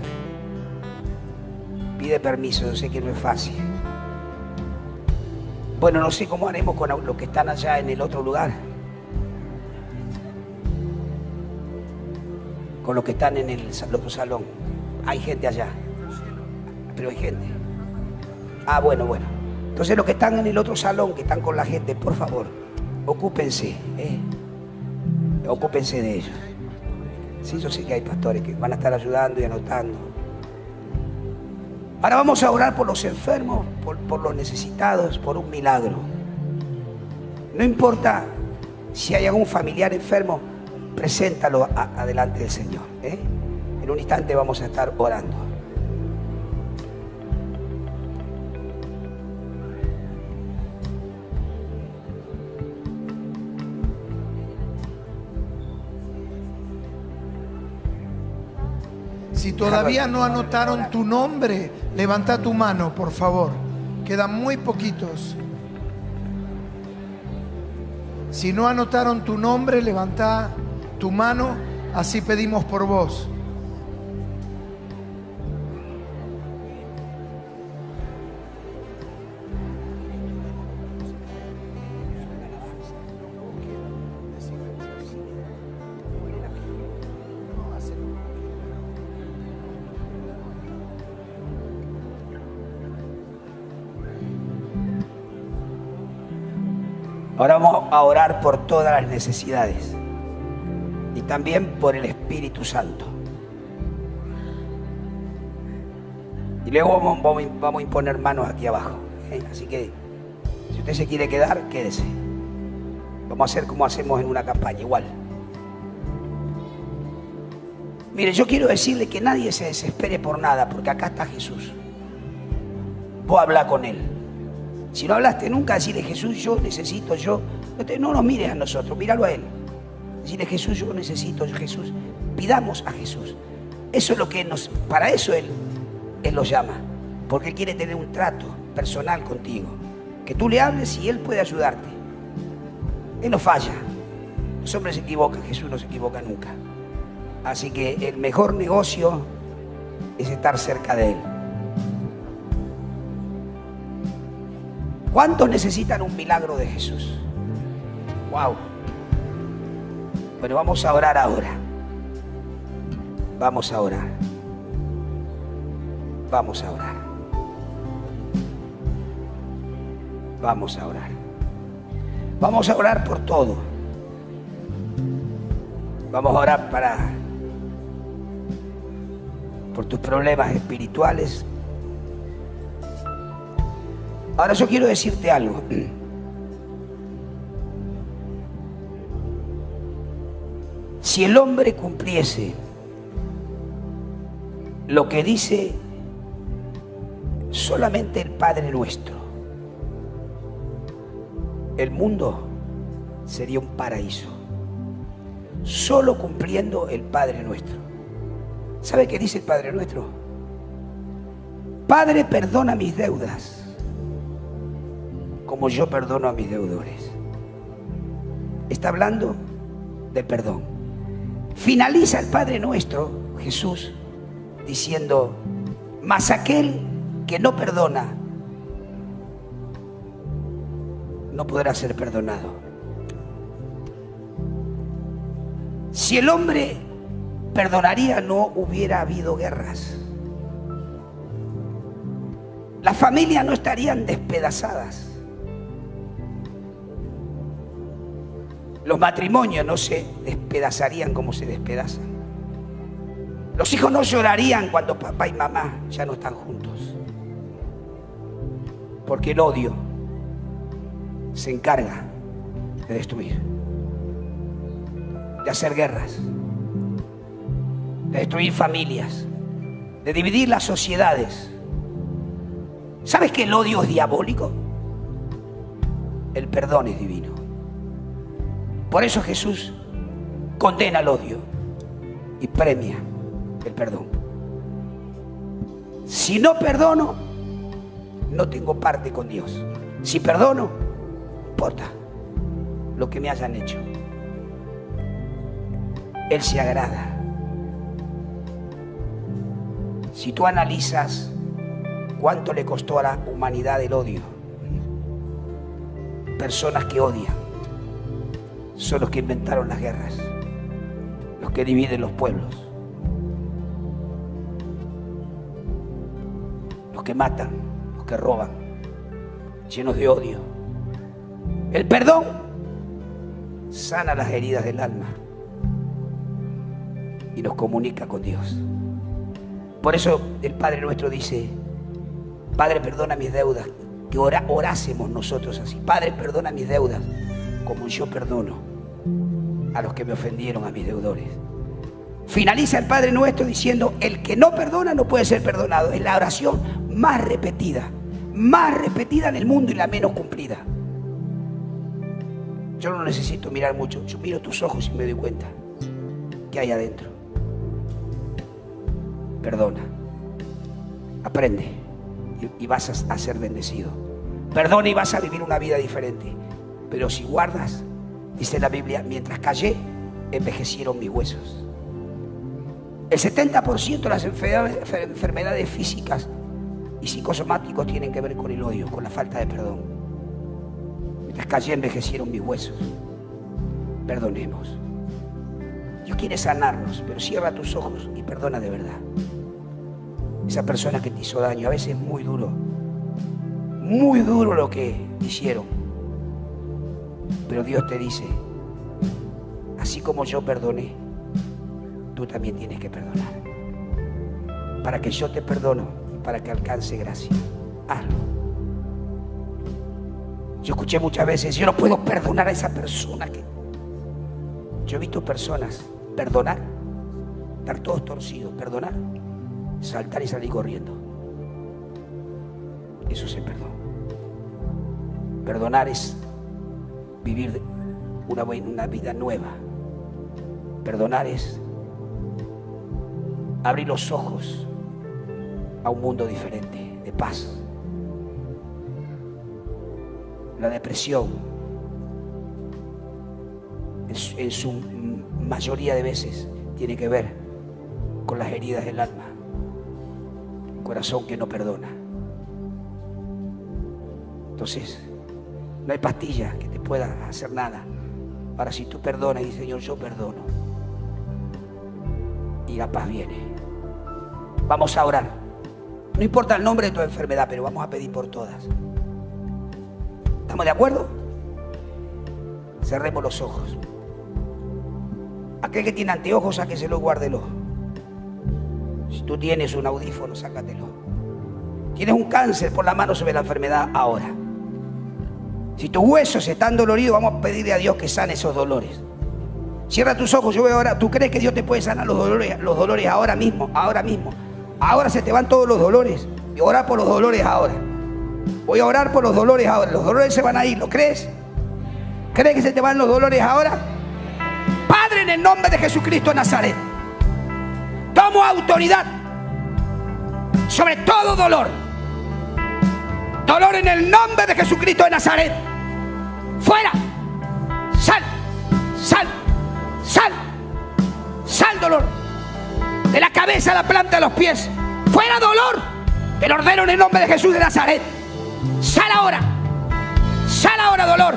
Pide permiso, yo sé que no es fácil. Bueno, no sé cómo haremos con los que están allá en el otro lugar. Con los que están en el otro salón. Hay gente allá. Pero hay gente. Ah, bueno, bueno. Entonces los que están en el otro salón, que están con la gente, por favor, ocúpense. ¿eh? Ocúpense de ellos. Sí, yo sé que hay pastores que van a estar ayudando y anotando. Ahora vamos a orar por los enfermos, por, por los necesitados, por un milagro. No importa si hay algún familiar enfermo, preséntalo a, adelante del Señor. ¿eh? En un instante vamos a estar orando. Si todavía no anotaron tu nombre, levanta tu mano, por favor. Quedan muy poquitos. Si no anotaron tu nombre, levanta tu mano, así pedimos por vos. Ahora vamos a orar por todas las necesidades y también por el Espíritu Santo. Y luego vamos, vamos, vamos a imponer manos aquí abajo. ¿eh? Así que si usted se quiere quedar, quédese. Vamos a hacer como hacemos en una campaña, igual. Mire, yo quiero decirle que nadie se desespere por nada, porque acá está Jesús. Vos habla con Él. Si no hablaste nunca, decirle: Jesús, yo necesito, yo... No nos mires a nosotros, míralo a Él. Decirle: Jesús, yo necesito, yo, Jesús. Pidamos a Jesús. Eso es lo que nos... Para eso Él, Él los llama. Porque Él quiere tener un trato personal contigo. Que tú le hables y Él puede ayudarte. Él no falla. Los hombres se equivocan, Jesús no se equivoca nunca. Así que el mejor negocio es estar cerca de Él. ¿Cuántos necesitan un milagro de Jesús? Wow. Bueno, vamos a orar ahora. Vamos a orar. Vamos a orar. Vamos a orar. Vamos a orar por todo. Vamos a orar para por tus problemas espirituales. Ahora yo quiero decirte algo. Si el hombre cumpliese lo que dice solamente el Padre Nuestro, el mundo sería un paraíso. Solo cumpliendo el Padre Nuestro. ¿Sabe qué dice el Padre Nuestro? Padre, perdona mis deudas, como yo perdono a mis deudores. Está hablando de perdón. Finaliza el Padre Nuestro, Jesús, diciendo: mas aquel que no perdona no podrá ser perdonado. Si el hombre perdonaría, no hubiera habido guerras. Las familias no estarían despedazadas. Los matrimonios no se despedazarían como se despedazan. Los hijos no llorarían cuando papá y mamá ya no están juntos. Porque el odio se encarga de destruir, de hacer guerras, de destruir familias, de dividir las sociedades. ¿Sabes que el odio es diabólico? El perdón es divino. Por eso Jesús condena el odio y premia el perdón. Si no perdono, no tengo parte con Dios. Si perdono, no importa lo que me hayan hecho. Él se agrada. Si tú analizas cuánto le costó a la humanidad el odio, personas que odian son los que inventaron las guerras, los que dividen los pueblos, los que matan, los que roban, llenos de odio. El perdón sana las heridas del alma y nos comunica con Dios. Por eso el Padre nuestro dice: Padre, perdona mis deudas. Que ora, orásemos nosotros así: Padre, perdona mis deudas, como yo perdono a los que me ofendieron, a mis deudores. Finaliza el Padre nuestro diciendo: el que no perdona no puede ser perdonado. Es la oración más repetida, más repetida en el mundo y la menos cumplida. Yo no necesito mirar mucho, yo miro tus ojos y me doy cuenta que hay adentro. Perdona, aprende y, y vas a, a ser bendecido. Perdona y vas a vivir una vida diferente. Pero si guardas, dice la Biblia, mientras callé, envejecieron mis huesos. El setenta por ciento de las enfermedades, enfermedades físicas y psicosomáticos tienen que ver con el odio, con la falta de perdón. Mientras callé, envejecieron mis huesos. Perdonemos. Dios quiere sanarnos, pero cierra tus ojos y perdona de verdad. Esa persona que te hizo daño, a veces es muy duro, muy duro lo que hicieron. Pero Dios te dice: así como yo perdoné, tú también tienes que perdonar. Para que yo te perdono y para que alcance gracia, hazlo. Yo escuché muchas veces: yo no puedo perdonar a esa persona que... Yo he visto personas perdonar, estar todos torcidos, perdonar, saltar y salir corriendo. Eso es el perdón. Perdonar es vivir una, una vida nueva. Perdonar es abrir los ojos a un mundo diferente, de paz. La depresión, en su, en su mayoría de veces, tiene que ver con las heridas del alma, un corazón que no perdona. Entonces, no hay pastilla que te pueda hacer nada. Ahora, si tú perdonas y dices: Señor, yo perdono, y la paz viene. Vamos a orar. No importa el nombre de tu enfermedad, pero vamos a pedir por todas. ¿Estamos de acuerdo? Cerremos los ojos. Aquel que tiene anteojos, sáqueselo y guárdelo. Si tú tienes un audífono, sácatelo. Tienes un cáncer, pon la mano sobre la enfermedad ahora. Si tus huesos están doloridos, vamos a pedirle a Dios que sane esos dolores. Cierra tus ojos, yo voy a orar. ¿Tú crees que Dios te puede sanar los dolores, los dolores ahora mismo? Ahora mismo. Ahora se te van todos los dolores. Voy a orar por los dolores ahora. Voy a orar por los dolores ahora. Los dolores se van a ir, ¿lo crees? ¿Crees que se te van los dolores ahora? Padre, en el nombre de Jesucristo de Nazaret, tomo autoridad sobre todo dolor. Dolor en el nombre de Jesucristo de Nazaret. Fuera. Sal. Sal. Sal. Sal dolor. De la cabeza a la planta de los pies. Fuera dolor. Te lo ordeno en el nombre de Jesús de Nazaret. Sal ahora. Sal ahora dolor.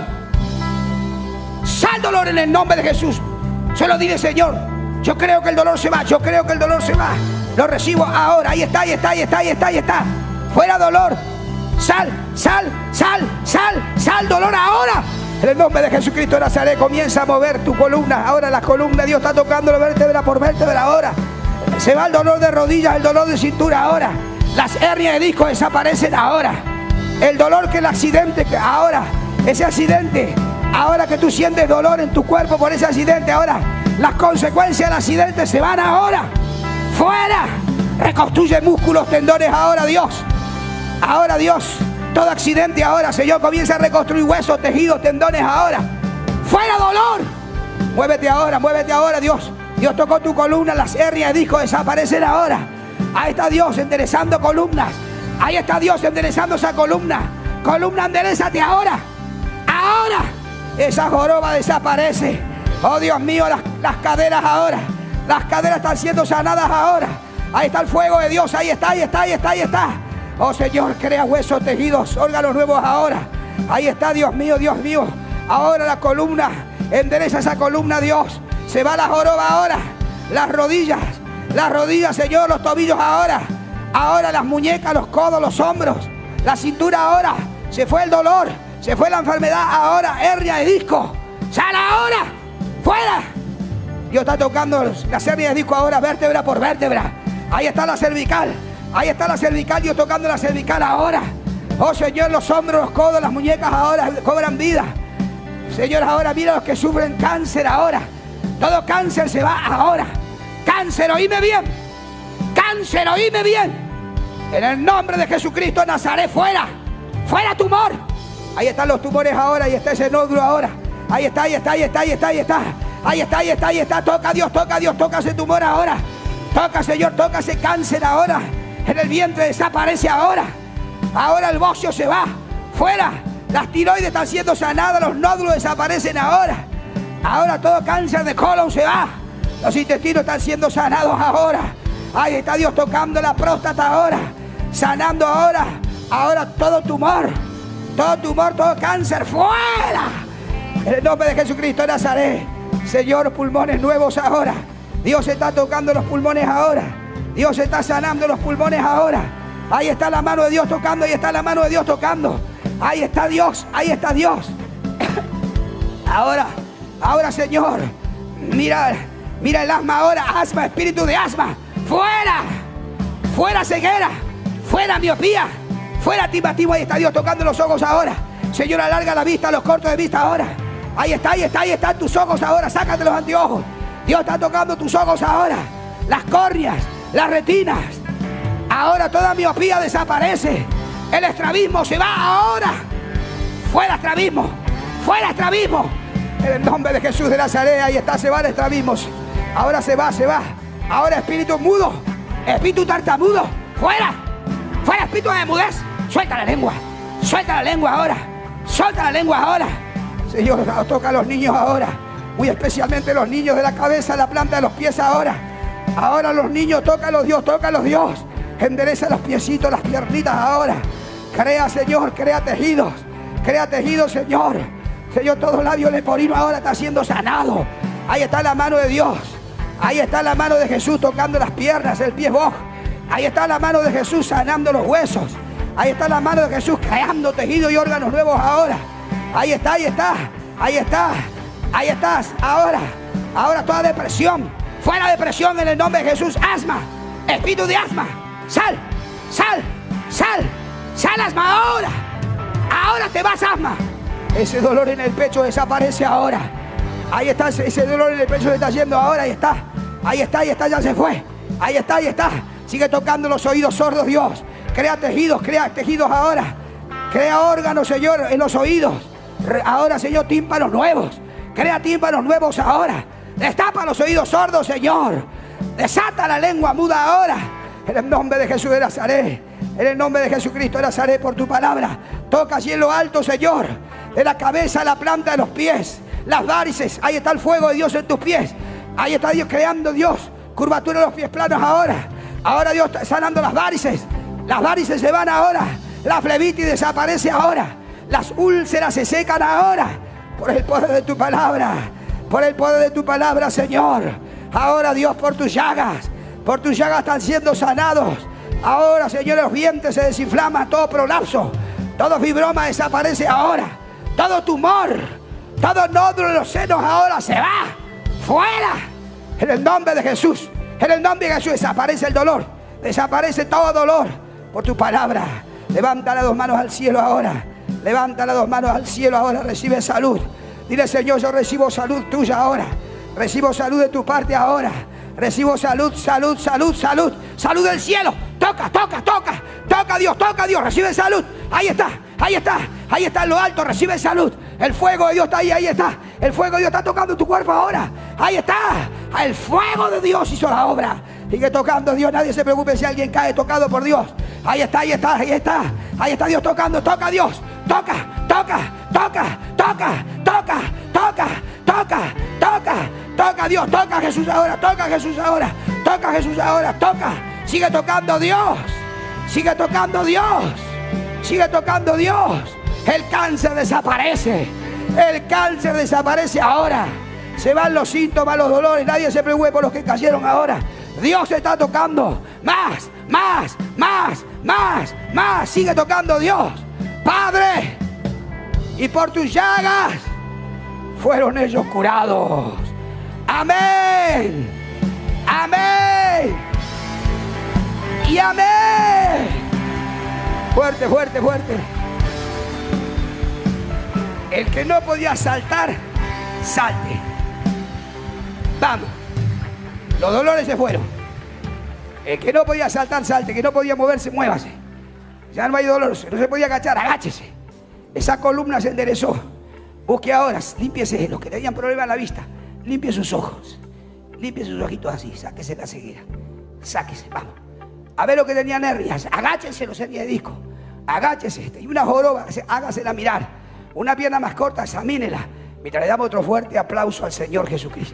Sal dolor en el nombre de Jesús. Solo dile: Señor, yo creo que el dolor se va. Yo creo que el dolor se va. Lo recibo ahora. Ahí está, ahí está, ahí está, ahí está, ahí está. Fuera dolor. Sal, sal, sal, sal, sal dolor ahora. En el nombre de Jesucristo de Nazaret, comienza a mover tu columna. Ahora las columnas, Dios está tocando vértebra por vértebra ahora. Se va el dolor de rodillas, el dolor de cintura ahora. Las hernias de disco desaparecen ahora. El dolor que el accidente, que ahora, ese accidente, ahora que tú sientes dolor en tu cuerpo por ese accidente, ahora las consecuencias del accidente se van ahora. Fuera. Reconstruye músculos, tendones ahora, Dios. Ahora, Dios, todo accidente ahora, Señor, comienza a reconstruir huesos, tejidos, tendones ahora. ¡Fuera dolor! Muévete ahora, muévete ahora, Dios. Dios tocó tu columna, las hernias de disco desaparecen ahora. Ahí está Dios enderezando columnas. Ahí está Dios enderezando esa columna. Columna, enderezate ahora. Ahora. Esa joroba desaparece. Oh Dios mío, las, las caderas ahora. Las caderas están siendo sanadas ahora. Ahí está el fuego de Dios. Ahí está, ahí está, ahí está, ahí está. Oh Señor, crea huesos, tejidos, órganos nuevos ahora. Ahí está, Dios mío, Dios mío. Ahora la columna. Endereza esa columna, Dios. Se va la joroba ahora. Las rodillas. Las rodillas, Señor, los tobillos ahora. Ahora las muñecas, los codos, los hombros. La cintura ahora. Se fue el dolor. Se fue la enfermedad ahora. Hernia de disco. ¡Sal ahora! ¡Fuera! Dios está tocando las hernias de disco ahora, vértebra por vértebra. Ahí está la cervical. Ahí está la cervical. Dios tocando la cervical ahora. Oh Señor, los hombros, los codos, las muñecas ahora cobran vida. Señor, ahora mira los que sufren cáncer ahora. Todo cáncer se va ahora. Cáncer, oíme bien. Cáncer, oíme bien. En el nombre de Jesucristo de Nazaret, fuera. Fuera tumor. Ahí están los tumores ahora. Ahí está ese nódulo ahora. Ahí está, ahí está, ahí está, ahí está, ahí está. Ahí está, ahí está, ahí está. Toca a Dios, toca a Dios, toca ese tumor ahora. Toca, Señor, toca ese cáncer ahora. En el vientre desaparece ahora. Ahora el bocio se va. Fuera. Las tiroides están siendo sanadas. Los nódulos desaparecen ahora. Ahora todo cáncer de colon se va. Los intestinos están siendo sanados ahora. Ahí está Dios tocando la próstata ahora. Sanando ahora. Ahora todo tumor. Todo tumor, todo cáncer. ¡Fuera! En el nombre de Jesucristo de Nazaret. Señor, pulmones nuevos ahora. Dios está tocando los pulmones ahora. Dios está sanando los pulmones ahora. Ahí está la mano de Dios tocando. Ahí está la mano de Dios tocando. Ahí está Dios. Ahí está Dios. Ahora, ahora Señor. Mira, mira el asma ahora. Asma, espíritu de asma. Fuera. Fuera ceguera. Fuera miopía. Fuera timatismo. Ahí está Dios tocando los ojos ahora. Señor, alarga la vista, los cortos de vista ahora. Ahí está, ahí está, ahí están tus ojos ahora. Sácate los anteojos. Dios está tocando tus ojos ahora. Las córneas, las retinas. Ahora toda miopía desaparece. El estrabismo se va ahora. Fuera estrabismo. Fuera estrabismo. En el nombre de Jesús de Nazaret. Ahí está, se va el estrabismo. Ahora se va, se va. Ahora espíritu mudo. Espíritu tartamudo. Fuera. Fuera espíritu de mudez. Suelta la lengua. Suelta la lengua ahora. Suelta la lengua ahora. Señor, toca a los niños ahora. Muy especialmente los niños de la cabeza, la planta de los pies ahora. Ahora los niños, tócalos Dios, tócalos Dios. Endereza los piecitos, las piernitas ahora. Crea, Señor, crea tejidos. Crea tejidos, Señor. Señor, todo labio leporino ahora está siendo sanado. Ahí está la mano de Dios. Ahí está la mano de Jesús tocando las piernas, el pie vos. Ahí está la mano de Jesús sanando los huesos. Ahí está la mano de Jesús creando tejidos y órganos nuevos ahora. Ahí está, ahí está, ahí está, ahí estás, ahora, ahora toda depresión, fuera depresión en el nombre de Jesús. Asma, espíritu de asma, sal, sal, sal, sal asma ahora, ahora te vas asma. Ese dolor en el pecho desaparece ahora. Ahí está, ese dolor en el pecho se está yendo ahora, ahí está, ahí está, ahí está, ya se fue. Ahí está, ahí está, sigue tocando los oídos sordos Dios. Crea tejidos, crea tejidos ahora. Crea órganos, Señor, en los oídos. Ahora, Señor, tímpanos nuevos. Crea tímpanos nuevos ahora. Destapa los oídos sordos, Señor. Desata la lengua muda ahora. En el nombre de Jesús de Nazaret. En el nombre de Jesucristo de Nazaret, por tu palabra. Toca allí en lo alto, Señor. De la cabeza a la planta de los pies. Las varices. Ahí está el fuego de Dios en tus pies. Ahí está Dios creando, Dios. Curvatura de los pies planos ahora. Ahora Dios está sanando las varices. Las varices se van ahora. La flebitis desaparece ahora. Las úlceras se secan ahora. Por el poder de tu palabra. Por el poder de tu palabra, Señor. Ahora, Dios, por tus llagas. Por tus llagas están siendo sanados. Ahora, Señor, los vientres se desinflaman. Todo prolapso. Todo fibroma desaparece ahora. Todo tumor. Todo nódulo de los senos ahora se va. Fuera. En el nombre de Jesús. En el nombre de Jesús desaparece el dolor. Desaparece todo dolor. Por tu palabra. Levanta las dos manos al cielo ahora. Levanta las dos manos al cielo ahora. Recibe salud. Dile, Señor, yo recibo salud tuya ahora. Recibo salud de tu parte ahora. Recibo salud, salud, salud, salud. Salud del cielo. Toca, toca, toca. Toca, Dios, toca, Dios. Recibe salud. Ahí está, ahí está. Ahí está en lo alto. Recibe salud. El fuego de Dios está ahí, ahí está. El fuego de Dios está tocando tu cuerpo ahora. Ahí está. El fuego de Dios hizo la obra. Sigue tocando Dios. Nadie se preocupe si alguien cae tocado por Dios. Ahí está, ahí está, ahí está. Ahí está Dios tocando. Toca a Dios. Toca, toca, toca, toca, toca, toca, toca, toca. Toca a Dios. Toca a Jesús ahora. Toca a Jesús ahora. Toca a Jesús ahora. Toca. Sigue tocando Dios. Sigue tocando Dios. Sigue tocando Dios. El cáncer desaparece. El cáncer desaparece ahora. Se van los síntomas, los dolores. Nadie se preocupe por los que cayeron ahora. Dios está tocando. Más, más, más, más, más. Sigue tocando Dios. Padre, y por tus llagas fueron ellos curados. Amén. Amén. Y amén. Fuerte, fuerte, fuerte. El que no podía saltar, salte. Vamos. Los dolores se fueron. El que no podía saltar, salte. El que no podía moverse, muévase. Ya no hay dolor. No se podía agachar, agáchese. Esa columna se enderezó. Busque ahora, límpiese. Los que tenían problemas en la vista, limpie sus ojos. Limpie sus ojitos así. Sáquese la ceguera. Sáquese, vamos. A ver lo que tenían hernias. Agáchese los hernias de disco. Agáchese. Y una joroba, hágasela mirar. Una pierna más corta, examínela. Mientras le damos otro fuerte aplauso al Señor Jesucristo.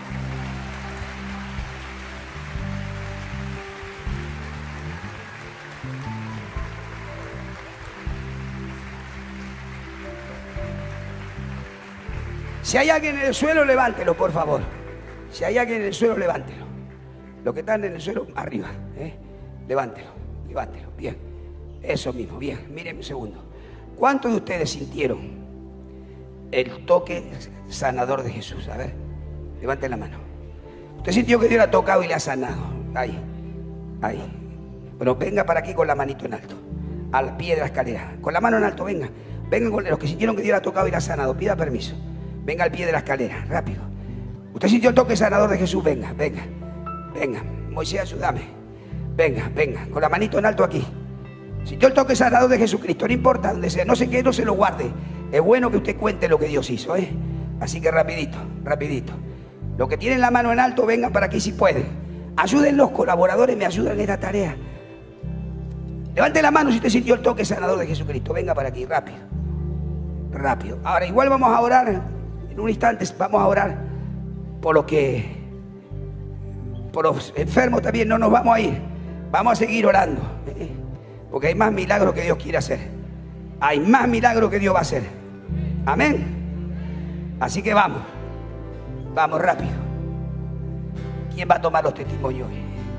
Si hay alguien en el suelo, levántelo, por favor. Si hay alguien en el suelo, levántelo. Los que están en el suelo, arriba. ¿eh? Levántelo, levántelo. Bien. Eso mismo, bien. Miren un segundo. ¿Cuántos de ustedes sintieron el toque sanador de Jesús? A ver, levanten la mano. Usted sintió que Dios le ha tocado y le ha sanado. Ahí, ahí. Bueno, venga para aquí con la manito en alto. Al pie de la escalera. Con la mano en alto, venga. Vengan con los que sintieron que Dios le ha tocado y le ha sanado. Pida permiso. Venga al pie de la escalera, rápido. Usted sintió el toque sanador de Jesús. Venga, venga. Venga. Moisés, ayúdame. Venga, venga. Con la manito en alto aquí. Sintió el toque sanador de Jesucristo, no importa donde sea, no sé qué, no se lo guarde. Es bueno que usted cuente lo que Dios hizo, ¿eh? Así que rapidito, rapidito. Los que tienen la mano en alto, vengan para aquí si pueden. Ayuden los colaboradores, me ayudan en esta tarea. Levante la mano si usted sintió el toque sanador de Jesucristo. Venga para aquí, rápido. Rápido. Ahora, igual vamos a orar, en un instante vamos a orar por los que, por los enfermos también, no nos vamos a ir. Vamos a seguir orando. ¿eh? Porque hay más milagros que Dios quiere hacer. Hay más milagros que Dios va a hacer. Amén. Así que vamos. Vamos rápido. ¿Quién va a tomar los testimonios hoy?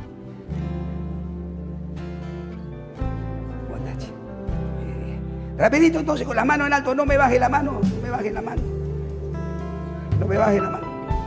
Rapidito entonces, con la mano en alto. No me baje la mano. No me baje la mano. No me baje la mano.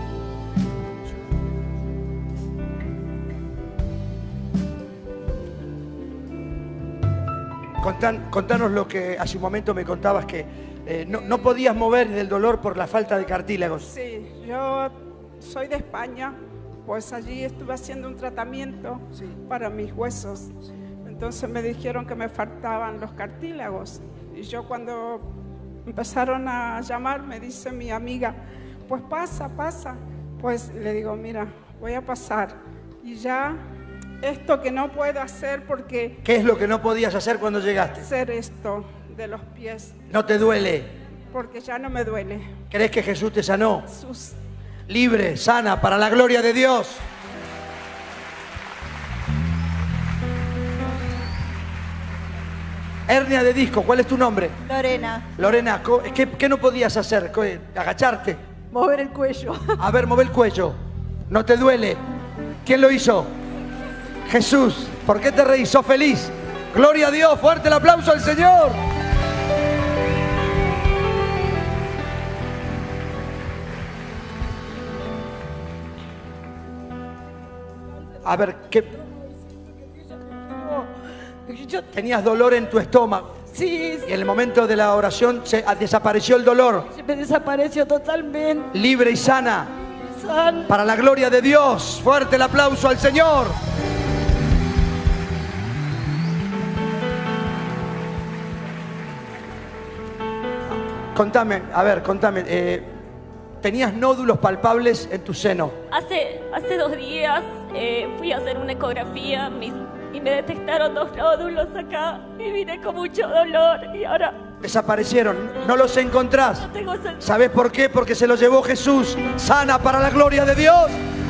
Contan, contanos lo que hace un momento me contabas, que eh, no, no podías mover del dolor por la falta de cartílagos. Sí, yo soy de España, pues allí estuve haciendo un tratamiento sí. para mis huesos. Sí. Entonces me dijeron que me faltaban los cartílagos. Y yo cuando empezaron a llamar, me dice mi amiga, pues pasa, pasa. Pues le digo, mira, voy a pasar. Y ya... esto que no puedo hacer porque... ¿Qué es lo que no podías hacer cuando llegaste? Hacer esto de los pies. ¿No te duele? Porque ya no me duele. ¿Crees que Jesús te sanó? Jesús. Libre, sana, para la gloria de Dios. Hernia de disco, ¿cuál es tu nombre? Lorena. Lorena, ¿qué, qué no podías hacer? ¿Agacharte? Mover el cuello. A ver, mover el cuello. ¿No te duele? ¿Quién lo hizo? Jesús. ¿Por qué te reís? ¿Sos feliz? Gloria a Dios. Fuerte el aplauso al Señor. A ver, ¿qué? Tenías dolor en tu estómago. Sí. Y en el momento de la oración se desapareció el dolor. Se me desapareció totalmente. Libre y sana. Sana. Para la gloria de Dios. Fuerte el aplauso al Señor. contame, a ver, contame. Eh, tenías nódulos palpables en tu seno. Hace, hace dos días eh, fui a hacer una ecografía mis, y me detectaron dos nódulos acá y vine con mucho dolor y ahora Desaparecieron, no los encontrás. no tengo sentido. ¿Sabés por qué? Porque se los llevó Jesús. Sana para la gloria de Dios.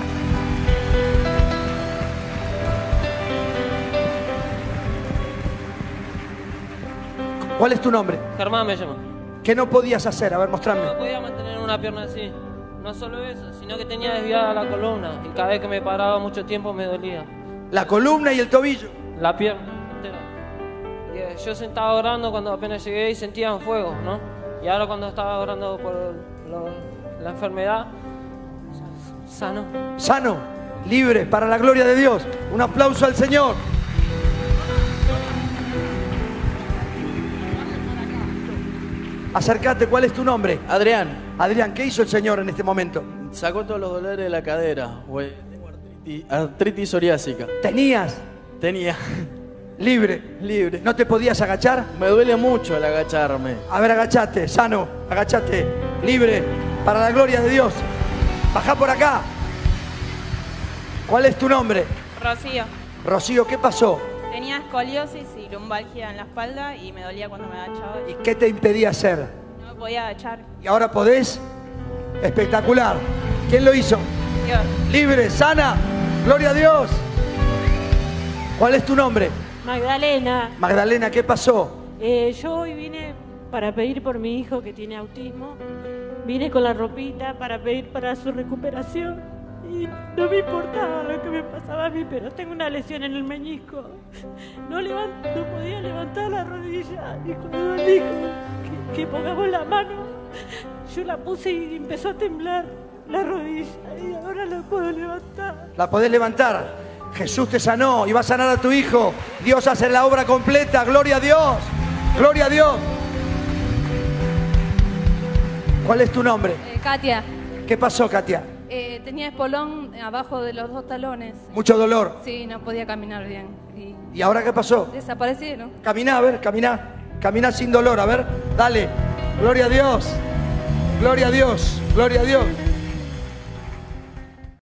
¿Cuál es tu nombre? Germán me llama. ¿Qué no podías hacer? A ver, mostrame. No podía mantener una pierna así. No solo eso, sino que tenía desviada la columna y cada vez que me paraba mucho tiempo me dolía. La columna y el tobillo. La pierna entera. Y, eh, yo sentaba orando cuando apenas llegué y sentía un fuego, ¿no? Y ahora cuando estaba orando por lo- la enfermedad, sano. Sano, libre, para la gloria de Dios. Un aplauso al Señor. Acércate, ¿cuál es tu nombre? Adrián, Adrián, ¿qué hizo el Señor en este momento? sacó todos los dolores de la cadera. Güey, tengo artritis, artritis psoriásica. Tenías Tenía libre. libre. ¿No te podías agachar? Me duele mucho al agacharme. A ver, agachate, sano, agachate, libre, para la gloria de Dios. Bajá por acá. ¿Cuál es tu nombre? Rocío, Rocío, ¿qué pasó? tenía escoliosis y lumbalgia en la espalda y me dolía cuando me agachaba. ¿Y qué te impedía hacer? No me podía agachar. ¿Y ahora podés? Espectacular. ¿Quién lo hizo? Dios, Libre, sana, gloria a Dios. ¿Cuál es tu nombre? Magdalena, Magdalena, ¿qué pasó? eh, yo hoy vine para pedir por mi hijo que tiene autismo. Vine con la ropita para pedir para su recuperación. Y no me importaba lo que me pasaba a mí, pero tengo una lesión en el meñisco. No, levant, no podía levantar la rodilla. Y cuando me dijo que, que pongamos la mano, yo la puse y empezó a temblar la rodilla. Y ahora la puedo levantar. La podés levantar. Jesús te sanó y va a sanar a tu hijo. Dios hace la obra completa. Gloria a Dios. Gloria a Dios. ¿Cuál es tu nombre? Eh, Katia, ¿Qué pasó, Katia? eh, tenía espolón abajo de los dos talones. Mucho dolor. Sí, no podía caminar bien. Y ¿Y ahora qué pasó? desaparecieron. Caminá, a ver, caminá. Caminá sin dolor, a ver. Dale. Gloria a Dios. Gloria a Dios. Gloria a Dios.